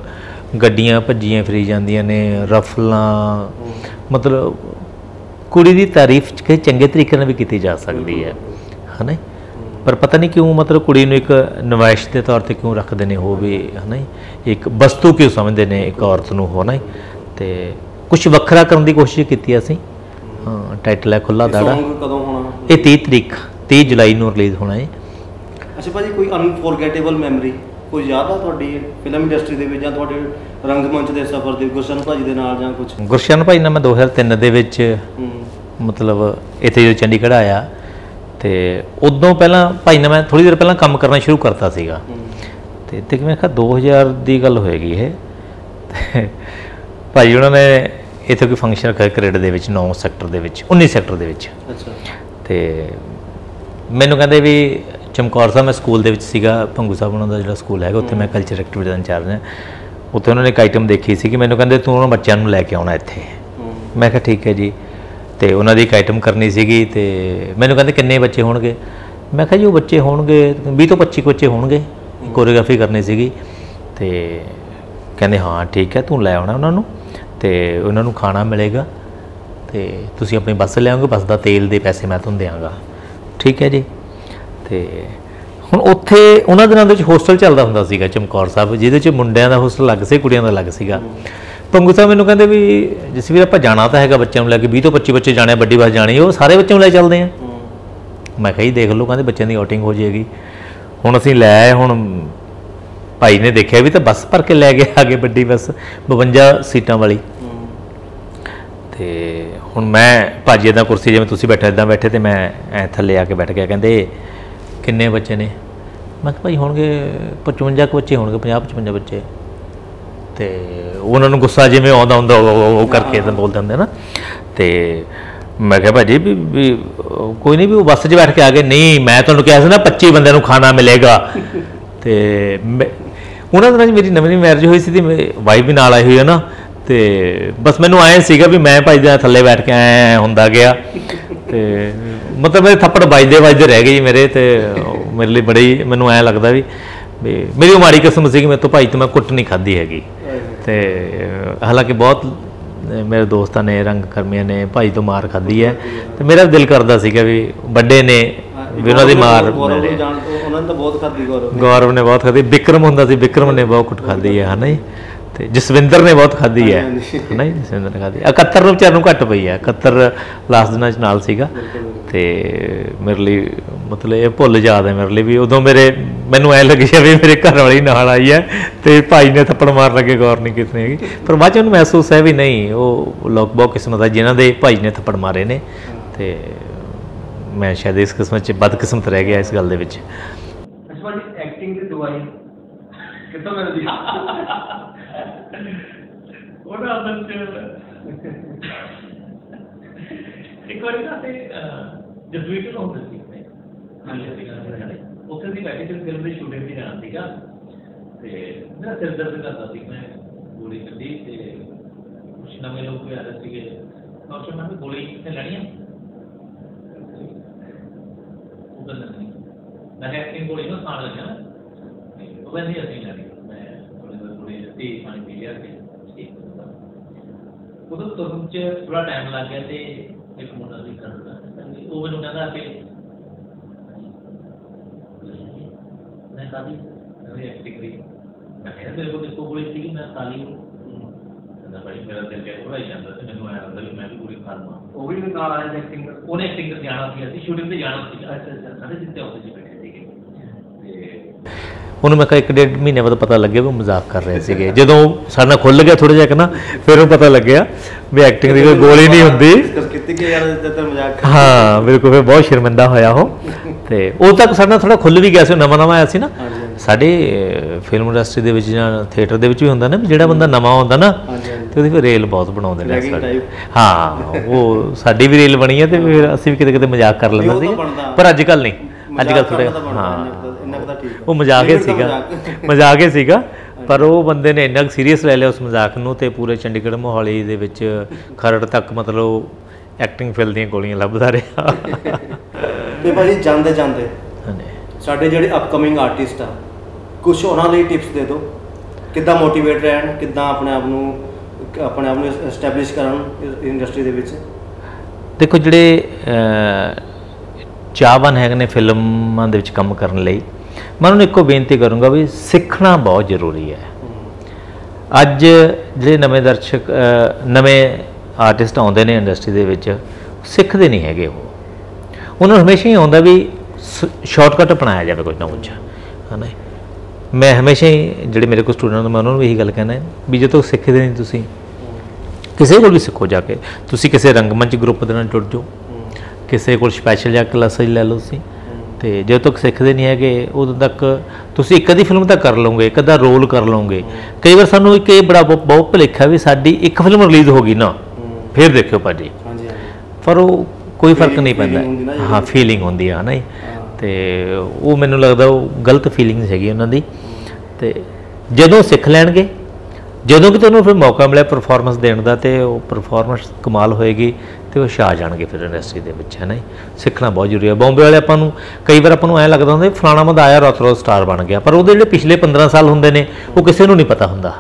ਗੱਡੀਆਂ ਭੱਜੀਆਂ ਫਿਰੀ ਜਾਂਦੀਆਂ ਨੇ, ਰਫਲਾਂ, ਮਤਲਬ ਕੁੜੀ ਦੀ ਤਾਰੀਫ ਕਈ ਚੰਗੇ ਤਰੀਕੇ ਨਾਲ ਵੀ ਕੀਤੀ ਜਾ ਸਕਦੀ ਹੈ ਨਾ। ਪਰ ਪਤਾ ਨਹੀਂ ਕਿਉਂ ਮਤਲਬ ਕੁੜੀ ਨੂੰ ਇੱਕ ਨਵਾਇਸ਼ ਦੇ ਤੌਰ 'ਤੇ ਕਿਉਂ ਰੱਖਦੇ ਨੇ, ਉਹ ਵੀ ਹੈ ਨਾ, ਇੱਕ ਵਸਤੂ ਕਿਉਂ ਸਮਝਦੇ ਨੇ ਇੱਕ ਔਰਤ ਨੂੰ, ਹੋ ਨਾ। ਤੇ ਕੁਛ ਵੱਖਰਾ ਕਰਨ ਦੀ ਕੋਸ਼ਿਸ਼ ਕੀਤੀ ਅਸੀਂ। ਹਾਂ, ਟਾਈਟਲ ਹੈ ਖੁੱਲਾ ਦਾੜਾ। ਕਦੋਂ ਹੋਣਾ ਇਹ 30 ਜੁਲਾਈ ਨੂੰ ਰਿਲੀਜ਼ ਹੋਣਾ ਹੈ। ਅੱਛਾ ਭਾਜੀ, ਕੋਈ ਅਨਫੋਰਗੇਟੇਬਲ ਮੈਮਰੀ ਕੋਈ ਯਾਦ ਆ ਤੁਹਾਡੀ ਫਿਲਮ ਇੰਡਸਟਰੀ ਦੇ ਵਿੱਚ ਜਾਂ ਤੁਹਾਡੇ ਰੰਗਮੰਚ ਦੇ ਸਫ਼ਰ ਦੇ, ਗੁਰਸ਼ਨ ਭਾਜੀ ਦੇ ਨਾਲ ਜਾਂ ਕੁਝ? ਗੁਰਸ਼ਨ ਭਾਜੀ ਨਾਲ ਮੈਂ 2003 ਦੇ ਵਿੱਚ ਮਤਲਬ ਇੱਥੇ ਜਦੋਂ ਚੰਡੀਗੜ੍ਹ ਆਇਆ, ਤੇ ਉਦੋਂ ਪਹਿਲਾਂ ਭਾਈ ਨਾਲ ਮੈਂ ਥੋੜ੍ਹੀ ਦੇਰ ਪਹਿਲਾਂ ਕੰਮ ਕਰਨਾ ਸ਼ੁਰੂ ਕਰਤਾ ਸੀਗਾ। ਤੇ ਇੱਥੇ ਮੈਂ ਕਿਹਾ 2000 ਦੀ ਗੱਲ ਹੋਏਗੀ ਇਹ। ਤੇ ਭਾਈ ਉਹਨਾਂ ਨੇ ਇੱਥੇ ਕੋਈ ਫੰਕਸ਼ਨ ਰੱਖਿਆ ਕੈਨੇਡਾ ਦੇ ਵਿੱਚ 9 ਸੈਕਟਰ ਦੇ ਵਿੱਚ, 19 ਸੈਕਟਰ ਦੇ ਵਿੱਚ। ਅੱਛਾ। ਤੇ ਮੈਨੂੰ ਕਹਿੰਦੇ ਵੀ ਚਮਕੌਰ ਸਾਹਿਬ, ਮੈਂ ਸਕੂਲ ਦੇ ਵਿੱਚ ਸੀਗਾ, ਭੰਗੂ ਸਾਹਿਬ ਉਹਨਾਂ ਦਾ ਜਿਹੜਾ ਸਕੂਲ ਹੈਗਾ, ਉੱਥੇ ਮੈਂ ਕਲਚਰ ਐਕਟੀਵਿਟੀ ਦਾ ਇੰਚਾਰਜ ਹਾਂ। ਉੱਥੇ ਉਹਨਾਂ ਨੇ ਇੱਕ ਆਈਟਮ ਦੇਖੀ ਸੀ ਕਿ ਮੈਨੂੰ ਕਹਿੰਦੇ ਤੂੰ ਉਹਨਾਂ ਬੱਚਿਆਂ ਨੂੰ ਲੈ ਕੇ ਆਉਣਾ ਇੱਥੇ। ਮੈਂ ਕਿਹਾ ਠੀਕ ਹੈ ਜੀ। ਤੇ ਉਹਨਾਂ ਦੀ ਇੱਕ ਆਈਟਮ ਕਰਨੀ ਸੀਗੀ, ਤੇ ਮੈਨੂੰ ਕਹਿੰਦੇ ਕਿੰਨੇ ਬੱਚੇ ਹੋਣਗੇ? ਮੈਂ ਕਿਹਾ ਜੀ ਉਹ ਬੱਚੇ ਹੋਣਗੇ 20 ਤੋਂ 25 ਬੱਚੇ ਹੋਣਗੇ, ਕੋਰੀਓਗ੍ਰਾਫੀ ਕਰਨੀ ਸੀਗੀ। ਤੇ ਕਹਿੰਦੇ ਹਾਂ ਠੀਕ ਹੈ, ਤੂੰ ਲੈ ਆਉਣਾ ਉਹਨਾਂ ਨੂੰ, ਤੇ ਉਹਨਾਂ ਨੂੰ ਖਾਣਾ ਮਿਲੇਗਾ, ਤੇ ਤੁਸੀਂ ਆਪਣੀ ਬੱਸ ਲਿਆਓਗੇ, ਬੱਸ ਦਾ ਤੇਲ ਦੇ ਪੈਸੇ ਮੈਂ ਤੁਹਾਨੂੰ ਦਿਆਂਗਾ। ਠੀਕ ਹੈ ਜੀ। ਤੇ ਹੁਣ ਉੱਥੇ ਉਹਨਾਂ ਦਿਨਾਂ ਦੇ ਵਿੱਚ ਹੋਸਟਲ ਚੱਲਦਾ ਹੁੰਦਾ ਸੀਗਾ ਚਮਕੌਰ ਸਾਹਿਬ, ਜਿਹਦੇ 'ਚ ਮੁੰਡਿਆਂ ਦਾ ਹੋਸਟਲ ਅਲੱਗ ਸੀ, ਕੁੜੀਆਂ ਦਾ ਅਲੱਗ ਸੀਗਾ। ਭੰਗੂ ਸਾਹਿਬ ਮੈਨੂੰ ਕਹਿੰਦੇ ਵੀ ਜਿਸ ਵੀ ਆਪਾਂ ਜਾਣਾ ਤਾਂ ਹੈਗਾ ਬੱਚਿਆਂ ਨੂੰ ਲੈ ਕੇ, 20 ਤੋਂ 25 ਬੱਚੇ ਜਾਣੇ, ਵੱਡੀ ਬੱਸ ਜਾਣੀ, ਉਹ ਸਾਰੇ ਬੱਚਿਆਂ ਨੂੰ ਲੈ ਚੱਲਦੇ ਆ। ਮੈਂ ਕਿਹਾ ਜੀ ਦੇਖ ਲਓ, ਕਹਿੰਦੇ ਬੱਚਿਆਂ ਦੀ ਆਊਟਿੰਗ ਹੋ ਜਾਏਗੀ। ਹੁਣ ਅਸੀਂ ਲੈ ਆਏ, ਹੁਣ ਭਾਈ ਨੇ ਦੇਖਿਆ ਵੀ ਤਾਂ ਬੱਸ ਭਰ ਕੇ ਲੈ ਕੇ ਆ ਗਏ, ਵੱਡੀ ਬੱਸ 52 ਸੀਟਾਂ ਵਾਲੀ। ਤੇ ਹੁਣ ਮੈਂ ਭਾਜੀ ਇੱਦਾਂ ਕੁਰਸੀ ਜਿਵੇਂ ਤੁਸੀਂ ਬੈਠੇ ਇੱਦਾਂ ਬੈਠੇ, ਤੇ ਮੈਂ ਐ ਥੱਲੇ ਆ ਕੇ ਬੈਠ ਗਿਆ। ਕਹਿੰਦੇ ਕਿੰਨੇ ਬੱਚੇ ਨੇ? ਮੈਂ ਕਿਹਾ ਭਾਈ ਹੋਣਗੇ 55 ਕੁ ਬੱਚੇ ਹੋਣਗੇ, 50-55 ਬੱਚੇ। ਤੇ ਉਹਨਾਂ ਨੂੰ ਗੁੱਸਾ ਜਿਵੇਂ ਆਉਂਦਾ ਹੁੰਦਾ ਉਹ ਕਰਕੇ ਤਾਂ ਬੋਲਦੇ ਹੁੰਦੇ ਨਾ। ਤੇ ਮੈਂ ਕਿਹਾ ਭਾਜੀ ਵੀ ਕੋਈ ਨਹੀਂ, ਵੀ ਉਹ ਬੱਸ 'ਚ ਬੈਠ ਕੇ ਆ ਗਏ। ਨਹੀਂ, ਮੈਂ ਤੁਹਾਨੂੰ ਕਿਹਾ ਸੀ ਨਾ 25 ਬੰਦਿਆਂ ਨੂੰ ਖਾਣਾ ਮਿਲੇਗਾ। ਤੇ ਉਹਨਾਂ ਦਿਨਾਂ 'ਚ ਮੇਰੀ ਨਵੀਂ ਮੈਰਿਜ ਹੋਈ ਸੀ, ਤੇ ਮੇਰੀ ਵਾਈਫ ਵੀ ਨਾਲ ਆਈ ਹੋਈ ਹੈ ਨਾ। ਤੇ ਬਸ ਮੈਨੂੰ ਐਂ ਸੀਗਾ ਵੀ ਮੈਂ ਭਾਈ ਦੇ ਥੱਲੇ ਬੈਠ ਕੇ ਐਂ ਹੁੰਦਾ ਗਿਆ, ਤੇ ਮਤਲਬ ਮੇਰੇ ਥੱਪੜ ਵੱਜਦੇ ਰਹਿ ਗਏ ਜੀ ਮੇਰੇ। ਤੇ ਮੇਰੇ ਲਈ ਬੜੀ ਮੈਨੂੰ ਐਂ ਲੱਗਦਾ ਵੀ ਮੇਰੀ ਉਹ ਮਾੜੀ ਕਿਸਮਤ ਸੀ ਕਿ ਮੇਰੇ ਤੋਂ ਭਾਈ ਤੋਂ ਮੈਂ ਕੁੱਟ ਨਹੀਂ ਖਾਧੀ ਹੈਗੀ। ਤੇ ਹਾਲਾਂਕਿ ਬਹੁਤ ਮੇਰੇ ਦੋਸਤਾਂ ਨੇ, ਰੰਗ ਕਰਮੀਆਂ ਨੇ ਭਾਈ ਤੋਂ ਮਾਰ ਖਾਧੀ ਹੈ, ਤੇ ਮੇਰਾ ਦਿਲ ਕਰਦਾ ਸੀਗਾ ਵੀ ਵੱਡੇ ਨੇ ਵੀ ਉਹਨਾਂ ਦੀ ਮਾਰ। ਉਹਨਾਂ ਨੇ ਤਾਂ ਬਹੁਤ ਖਾਧੀ, ਗੌਰਵ ਨੇ ਬਹੁਤ ਖਾਧੀ, ਵਿਕਰਮ ਹੁੰਦਾ ਸੀ, ਵਿਕਰਮ ਨੇ ਬਹੁਤ ਕੁੱਟ ਖਾਧੀ ਹੈ, ਹੈ ਨਾ ਜੀ। ਤੇ ਜਸਵਿੰਦਰ ਨੇ ਬਹੁਤ ਖਾਧੀ ਹੈ, ਹੈ ਜੀ, ਜਸਵਿੰਦਰ ਨੇ ਖਾਧੀ। 71 ਨੂੰ ਵਿਚਾਰ ਨੂੰ ਘੱਟ ਪਈ ਹੈ, 71 ਲਾਸਟ ਦਿਨਾਂ 'ਚ ਨਾਲ ਸੀਗਾ। ਤੇ ਮੇਰੇ ਲਈ ਮਤਲਬ ਇਹ ਭੁੱਲ ਯਾਦ ਹੈ ਮੇਰੇ ਲਈ ਵੀ ਉਦੋਂ ਮੈਨੂੰ ਐਂ ਲੱਗਿਆ ਵੀ ਮੇਰੇ ਘਰ ਵਾਲੀ ਨਾਲ ਆਈ ਹੈ, ਤੇ ਭਾਈ ਨੇ ਥੱਪੜ ਮਾਰਨ ਲੱਗੇ ਗੌਰ ਨਹੀਂ ਕੀਤੀ ਹੈਗੀ। ਪਰ ਬਾਅਦ 'ਚ ਉਹਨੂੰ ਮਹਿਸੂਸ ਹੈ ਵੀ ਨਹੀਂ, ਉਹ ਲੋਕ ਬਹੁਤ ਕਿਸਮਤ ਹੈ ਜਿਨ੍ਹਾਂ ਦੇ ਭਾਈ ਨੇ ਥੱਪੜ ਮਾਰੇ ਨੇ। ਤੇ ਮੈਂ ਸ਼ਾਇਦ ਇਸ ਕਿਸਮਤ 'ਚ ਬਦਕਿਸਮਤ ਰਹਿ ਗਿਆ ਇਸ ਗੱਲ ਦੇ ਵਿੱਚ। ਐਕਟਿੰਗ ਦੀ ਦਵਾਈ ਕਿੱਥੋਂ ਮਿਲਦੀ? ਉਹਦਾ ਇੱਕ ਵਾਰੀ ਨਾ ਤੇ ਜਸਵੀਰ ਤੋਂ ਹੁੰਦੇ ਸੀ, ਉੱਥੇ ਦੀ ਬੈਠੇ ਸੀ ਫਿਲਮ ਦੀ ਸ਼ੂਟਿੰਗ ਦੀ ਜਾਣਾ ਸੀਗਾ। ਤੇ ਮੇਰਾ ਸਿਰ ਦਰਦ ਕਰਦਾ ਸੀ, ਮੈਂ ਗੋਲੀ ਕੱਢੀ, ਤੇ ਕੁਛ ਨਵੇਂ ਲੋਕ ਵੀ ਆ ਰਹੇ ਸੀਗੇ। ਡਾਕਟਰ ਨੇ ਗੋਲੀ ਕਿੱਥੇ ਲੈਣੀ ਆ? ਉਹ ਕਹਿੰਦਾ ਨਹੀਂ, ਮੈਂ ਐਕਟਿੰਗ ਗੋਲੀ ਨੂੰ ਖਾਣ ਲੱਗਿਆ। ਉਹ ਕਹਿੰਦੀ ਅਸੀਂ ਲੈਣੀ, ਮੈਂ ਥੋੜੀ ਧੀ ਪਾਣੀ ਪੀ ਲਿਆ ਤੇ ਉਦੋਂ ਤੁਰਨ 'ਚ ਥੋੜ੍ਹਾ ਟਾਈਮ ਲੱਗ ਗਿਆ, ਤੇ ਇੱਕ ਮੁੰਡਾ ਸੀ ਕਰਦਾ, ਉਹ ਮੈਨੂੰ ਕਹਿੰਦਾ ਕਿ ਮੈਂ ਕਾਹਦੀ ਐਕਟਿੰਗ ਕਰੀ। ਮੈਂ ਕਿਹਾ ਤੇਰੇ ਕੋਲ ਕਿਸਕੋ ਕੋਲ ਸੀ, ਮੈਂ ਖਾਲੀ ਕਹਿੰਦਾ ਭਾਈ ਮੇਰਾ ਦਿਲ ਕਿਆ ਥੋੜ੍ਹਾ ਹੀ ਜਾਂਦਾ, ਤੇ ਮੈਨੂੰ ਆਇਆ ਹੁੰਦਾ ਵੀ ਮੈਂ ਵੀ ਪੂਰੀ ਖਾ ਲਵਾਂ। ਉਹ ਵੀ ਨਾਲ ਆਇਆ ਐਕਟਿੰਗ, ਉਹਨੇ ਐਕਟਿੰਗ ਕਰ ਜਾਣਾ ਸੀ, ਅਸੀਂ ਸ਼ੂਟਿੰਗ 'ਤੇ ਜਾਣਾ ਸੀ। ਅੱਛਾ ਅੱਛਾ, ਸਾਡੇ ਜਿੱਤੇ ਆਫਿਸ 'ਚ ਬੈਠੇ ਸੀਗੇ, ਤੇ ਉਹਨੂੰ ਮੈਂ ਕਿਹਾ 1-1.5 ਮਹੀਨੇ ਬਾਅਦ ਪਤਾ ਲੱਗਿਆ ਵੀ ਉਹ ਮਜ਼ਾਕ ਕਰ ਰਹੇ ਸੀਗੇ। ਜਦੋਂ ਸਾਡੇ ਨਾਲ ਖੁੱਲ੍ਹ ਗਿਆ ਥੋੜ੍ਹਾ ਜਿਹਾ ਨਾ, ਫਿਰ ਉਹ ਪਤਾ ਲੱਗਿਆ ਵੀ ਐਕਟਿੰਗ ਦੀ ਕੋਈ ਗੋਲ ਹੀ ਨਹੀਂ ਹੁੰਦੀ। ਹਾਂ ਬਿਲਕੁਲ, ਫਿਰ ਬਹੁਤ ਸ਼ਰਮਿੰਦਾ ਹੋਇਆ ਉਹ। ਤੇ ਉਦੋਂ ਤੱਕ ਸਾਡੇ ਨਾਲ ਥੋੜ੍ਹਾ ਖੁੱਲ੍ਹ ਵੀ ਗਿਆ ਸੀ, ਨਵਾਂ ਆਇਆ ਸੀ ਨਾ। ਸਾਡੇ ਫਿਲਮ ਇੰਡਸਟਰੀ ਦੇ ਵਿੱਚ ਜਾਂ ਥੀਏਟਰ ਦੇ ਵਿੱਚ ਵੀ ਹੁੰਦਾ ਨਾ, ਵੀ ਜਿਹੜਾ ਬੰਦਾ ਨਵਾਂ ਆਉਂਦਾ ਨਾ, ਤੇ ਉਹਦੀ ਫਿਰ ਰੇਲ ਬਹੁਤ ਬਣਾਉਂਦੇ ਨੇ। ਹਾਂ, ਉਹ ਸਾਡੀ ਵੀ ਰੇਲ ਬਣੀ ਹੈ, ਤੇ ਫਿਰ ਅਸੀਂ ਵੀ ਕਿਤੇ ਕਿਤੇ ਮਜ਼ਾਕ ਕਰ ਲੈਂਦੇ ਸੀ, ਪਰ ਅੱਜ ਕੱਲ੍ਹ ਨਹੀਂ। ਅੱਜ ਕੱਲ੍ਹ ਥੋੜ੍ਹੇ ਹਾਂ, ਉਹ ਮਜ਼ਾਕ ਹੀ ਸੀਗਾ, ਪਰ ਉਹ ਬੰਦੇ ਨੇ ਇੰਨਾ ਕੁ ਸੀਰੀਅਸ ਲੈ ਲਿਆ ਉਸ ਮਜ਼ਾਕ ਨੂੰ, ਤੇ ਪੂਰੇ ਚੰਡੀਗੜ੍ਹ ਮੋਹਾਲੀ ਦੇ ਵਿੱਚ ਖਰੜ ਤੱਕ ਮਤਲਬ ਐਕਟਿੰਗ ਫੀਲਡ ਦੀਆਂ ਗੋਲੀਆਂ ਲੱਭਦਾ ਰਿਹਾ। ਤੇ ਭਾਜੀ ਜਾਂਦੇ ਜਾਂਦੇ ਸਾਡੇ ਜਿਹੜੇ ਅਪਕਮਿੰਗ ਆਰਟਿਸਟ ਆ, ਕੁਛ ਉਹਨਾਂ ਲਈ ਟਿਪਸ ਦੇ ਦਿਓ, ਕਿੱਦਾਂ ਮੋਟੀਵੇਟ ਰਹਿਣ, ਕਿੱਦਾਂ ਆਪਣੇ ਆਪ ਨੂੰ ਐਸਟੈਬਲਿਸ਼ ਕਰਨ ਇੰਡਸਟਰੀ ਦੇ ਵਿੱਚ। ਦੇਖੋ, ਜਿਹੜੇ ਚਾਹਵਾਨ ਹੈਗੇ ਨੇ ਫਿਲਮਾਂ ਦੇ ਵਿੱਚ ਕੰਮ ਕਰਨ ਲਈ, ਮੈਂ ਉਹਨਾਂ ਨੂੰ ਇੱਕੋ ਬੇਨਤੀ ਕਰੂੰਗਾ ਵੀ ਸਿੱਖਣਾ ਬਹੁਤ ਜ਼ਰੂਰੀ ਹੈ। ਅੱਜ ਜਿਹੜੇ ਨਵੇਂ ਦਰਸ਼ਕ, ਨਵੇਂ ਆਰਟਿਸਟ ਆਉਂਦੇ ਨੇ ਇੰਡਸਟਰੀ ਦੇ ਵਿੱਚ, ਸਿੱਖਦੇ ਨਹੀਂ ਹੈਗੇ। ਉਹਨਾਂ ਨੂੰ ਹਮੇਸ਼ਾ ਹੀ ਆਉਂਦਾ ਵੀ ਸ਼ਾਰਟਕਟ ਅਪਣਾਇਆ ਜਾਵੇ ਕੁਝ ਨਾ ਕੁਝ, ਹੈ ਨਾ। ਮੈਂ ਹਮੇਸ਼ਾ ਹੀ ਜਿਹੜੇ ਮੇਰੇ ਕੋਲ ਸਟੂਡੈਂਟ, ਮੈਂ ਉਹਨਾਂ ਨੂੰ ਵੀ ਇਹੀ ਗੱਲ ਕਹਿਣਾ ਵੀ ਜਦੋਂ ਸਿੱਖਦੇ ਨਹੀਂ, ਤੁਸੀਂ ਕਿਸੇ ਕੋਲ ਵੀ ਸਿੱਖੋ ਜਾ ਕੇ। ਤੁਸੀਂ ਕਿਸੇ ਰੰਗਮੰਚ ਗਰੁੱਪ ਦੇ ਨਾਲ ਜੁੜ ਜਾਓ, ਕਿਸੇ ਕੋਲ ਸਪੈਸ਼ਲ ਜਾਂ ਕਲਾਸਾਂ ਲੈ ਲਓ ਤੁਸੀਂ, ਤੇ ਜਦੋਂ ਤੱਕ ਸਿੱਖਦੇ ਨਹੀਂ ਹੈਗੇ ਉਦੋਂ ਤੱਕ ਤੁਸੀਂ ਇੱਕ ਅੱਧੀ ਫਿਲਮ ਤਾਂ ਕਰ ਲਓਗੇ, ਇੱਕ ਅੱਧਾ ਰੋਲ ਕਰ ਲਓਗੇ। ਕਈ ਵਾਰ ਸਾਨੂੰ ਇੱਕ ਇਹ ਬੜਾ ਬਹੁਤ ਭੁਲੇਖਾ ਵੀ ਸਾਡੀ ਇੱਕ ਫਿਲਮ ਰਿਲੀਜ਼ ਹੋ ਗਈ ਨਾ, ਫਿਰ ਦੇਖਿਓ ਭਾਜੀ, ਪਰ ਉਹ ਕੋਈ ਫਰਕ ਨਹੀਂ ਪੈਂਦਾ। ਹਾਂ, ਫੀਲਿੰਗ ਹੁੰਦੀ ਆ ਨਾ ਜੀ, ਤੇ ਉਹ ਮੈਨੂੰ ਲੱਗਦਾ ਉਹ ਗਲਤ ਫੀਲਿੰਗਸ ਹੈਗੀ ਉਹਨਾਂ ਦੀ। ਤੇ ਜਦੋਂ ਸਿੱਖ ਲੈਣਗੇ, ਜਦੋਂ ਕਿ ਤੁਹਾਨੂੰ ਫਿਰ ਮੌਕਾ ਮਿਲਿਆ ਪਰਫਾਰਮੈਂਸ ਦੇਣ ਦਾ, ਤੇ ਉਹ ਪਰਫਾਰਮੈਂਸ ਕਮਾਲ ਹੋਏਗੀ, ਤੇ ਉਹ ਛਾ ਜਾਣਗੇ ਫਿਰ ਇੰਡਸਟਰੀ ਦੇ ਵਿੱਚ, ਹੈ ਨਾ ਜੀ। ਸਿੱਖਣਾ ਬਹੁਤ ਜ਼ਰੂਰੀ ਹੈ। ਬੰਬੇ ਵਾਲੇ ਆਪਾਂ ਨੂੰ ਕਈ ਵਾਰ ਆਪਾਂ ਨੂੰ ਐਂ ਲੱਗਦਾ ਹੁੰਦਾ ਫਲਾਣਾ ਬੰਦਾ ਆਇਆ ਰਾਤੋਂ ਸਟਾਰ ਬਣ ਗਿਆ, ਪਰ ਉਹਦੇ ਜਿਹੜੇ ਪਿਛਲੇ 15 ਸਾਲ ਹੁੰਦੇ ਨੇ ਉਹ ਕਿਸੇ ਨੂੰ ਨਹੀਂ ਪਤਾ ਹੁੰਦਾ,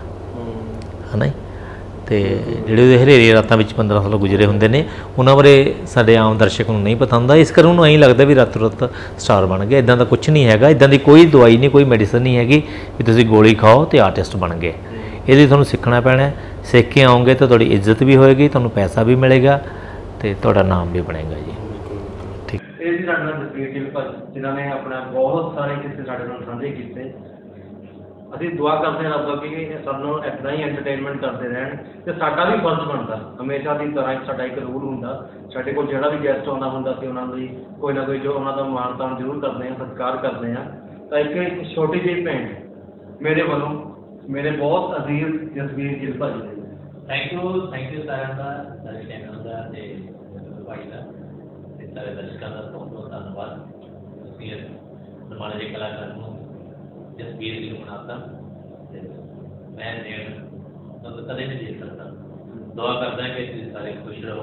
ਹੈ ਨਾ ਜੀ। ਤੇ ਜਿਹੜੇ ਉਹਦੇ ਹਨੇਰੀਆਂ ਰਾਤਾਂ ਵਿੱਚ 15 ਸਾਲ ਗੁਜ਼ਰੇ ਹੁੰਦੇ ਨੇ, ਉਹਨਾਂ ਬਾਰੇ ਸਾਡੇ ਆਮ ਦਰਸ਼ਕ ਨੂੰ ਨਹੀਂ ਪਤਾ ਹੁੰਦਾ, ਇਸ ਕਰਕੇ ਉਹਨੂੰ ਐਂ ਲੱਗਦਾ ਵੀ ਰਾਤੋਂ ਰਾਤ ਸਟਾਰ ਬਣ ਗਿਆ। ਇੱਦਾਂ ਦਾ ਕੁਛ ਨਹੀਂ ਹੈਗਾ, ਇੱਦਾਂ ਦੀ ਕੋਈ ਦਵਾਈ ਨਹੀਂ, ਕੋਈ ਮੈਡੀਸਨ ਨਹੀਂ ਹੈਗੀ ਵੀ ਤੁਸੀਂ ਗੋਲੀ ਖਾਓ ਤੇ ਆਰਟਿਸਟ ਬਣ ਗਏ। ਇਹਦੇ ਤੁਹਾਨੂੰ ਸਿੱਖਣਾ ਪੈਣਾ। ਸਿੱਖ ਕੇ ਆਓਗੇ ਤਾਂ ਤੁਹਾਡੀ ਇੱਜ਼ਤ ਵੀ ਹੋਏਗੀ, ਤੁਹਾਨੂੰ ਪੈਸਾ ਵੀ ਮਿਲੇਗਾ, ਤੇ ਤੁਹਾਡਾ ਨਾਮ ਵੀ ਬਣੇਗਾ ਜੀ। ਠੀਕ। ਇਹ ਜੀ ਸਾਡੇ ਨਾਲ ਜਸਵੀਰ ਜੀ ਭਾਜੀ, ਜਿਨ੍ਹਾਂ ਨੇ ਆਪਣਾ ਬਹੁਤ ਸਾਰੇ ਕਿੱਸੇ ਸਾਡੇ ਨਾਲ ਸਾਂਝੇ ਕੀਤੇ। ਅਸੀਂ ਦੁਆ ਕਰਦੇ ਹਾਂ ਰੱਬ ਅੱਗੇ ਕਿ ਸਾਨੂੰ ਇੱਦਾਂ ਹੀ ਐਂਟਰਟੇਨਮੈਂਟ ਕਰਦੇ ਰਹਿਣ, ਤੇ ਸਾਡਾ ਵੀ ਫਰਜ਼ ਬਣਦਾ ਹਮੇਸ਼ਾ ਦੀ ਤਰ੍ਹਾਂ ਸਾਡਾ ਇੱਕ ਰੂਲ ਹੁੰਦਾ, ਸਾਡੇ ਕੋਲ ਜਿਹੜਾ ਵੀ ਗੈਸਟ ਆਉਂਦਾ ਹੁੰਦਾ ਸੀ ਉਹਨਾਂ ਦੀ ਕੋਈ ਨਾ ਕੋਈ ਜੋ ਉਹਨਾਂ ਦਾ ਮਾਣ ਤਾਣ ਜ਼ਰੂਰ ਕਰਦੇ ਹਾਂ, ਸਤਿਕਾਰ ਕਰਦੇ ਹਾਂ। ਤਾਂ ਇੱਕ ਛੋਟੀ ਜਿਹੀ ਭੈਣ ਮੇਰੇ ਵੱਲੋਂ ਮੇਰੇ ਬਹੁਤ ਅਜ਼ੀਜ਼ ਜਸਵੀਰ ਗਿੱਲ ਭਾਜੀ ਦੇ ਥੈਂਕ ਯੂ ਸਾਰਿਆਂ ਦਾ, ਸਾਰੇ ਚੈਨਲ ਦਾ ਤੇ ਭਾਈ ਦਾ ਤੇ ਸਾਰੇ ਦਰਸ਼ਕਾਂ ਦਾ ਬਹੁਤ ਬਹੁਤ ਧੰਨਵਾਦ। ਤੁਸੀਂ ਨਿਰਮਾਣ ਦੇ ਕਲਾਕਾਰ ਨੂੰ ਜਸਵੀਰ ਗਿੱਲ ਬਣਾਤਾ, ਤੇ ਮੈਂ ਦੇਣ ਤੁਹਾਨੂੰ ਕਦੇ ਨਹੀਂ ਦੇ ਸਕਦਾ। ਦੁਆ ਕਰਦਾ ਕਿ ਤੁਸੀਂ ਸਾਰੇ ਖੁਸ਼ ਰਹੋ।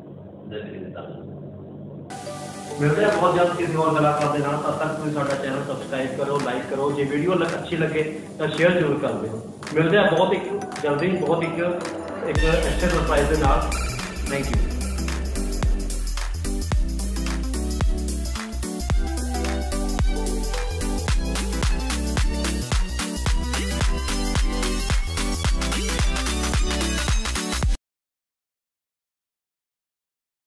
ਮਿਲਦੇ ਹਾਂ ਬਹੁਤ ਜਲਦ ਕਿਸੇ ਹੋਰ ਕਲਾਕਾਰ ਦੇ ਨਾਲ। ਤਦ ਤੱਕ ਤੁਸੀਂ ਸਾਡਾ ਚੈਨਲ ਸਬਸਕ੍ਰਾਈਬ ਕਰੋ, ਲਾਈਕ ਕਰੋ। ਜੇ ਵੀਡੀਓ ਅੱਛੀ ਲੱਗੇ ਤਾਂ ਸ਼ੇਅਰ ਜ਼ਰੂਰ ਕਰ ਦਿਓ। ਮਿਲਦੇ ਹਾਂ ਬਹੁਤ ਜਲਦੀ, ਬਹੁਤ ਇੱਕ ਅੱਛੇ ਸਰਪ੍ਰਾਈਜ਼ ਦੇ ਨਾਲ। Thank you.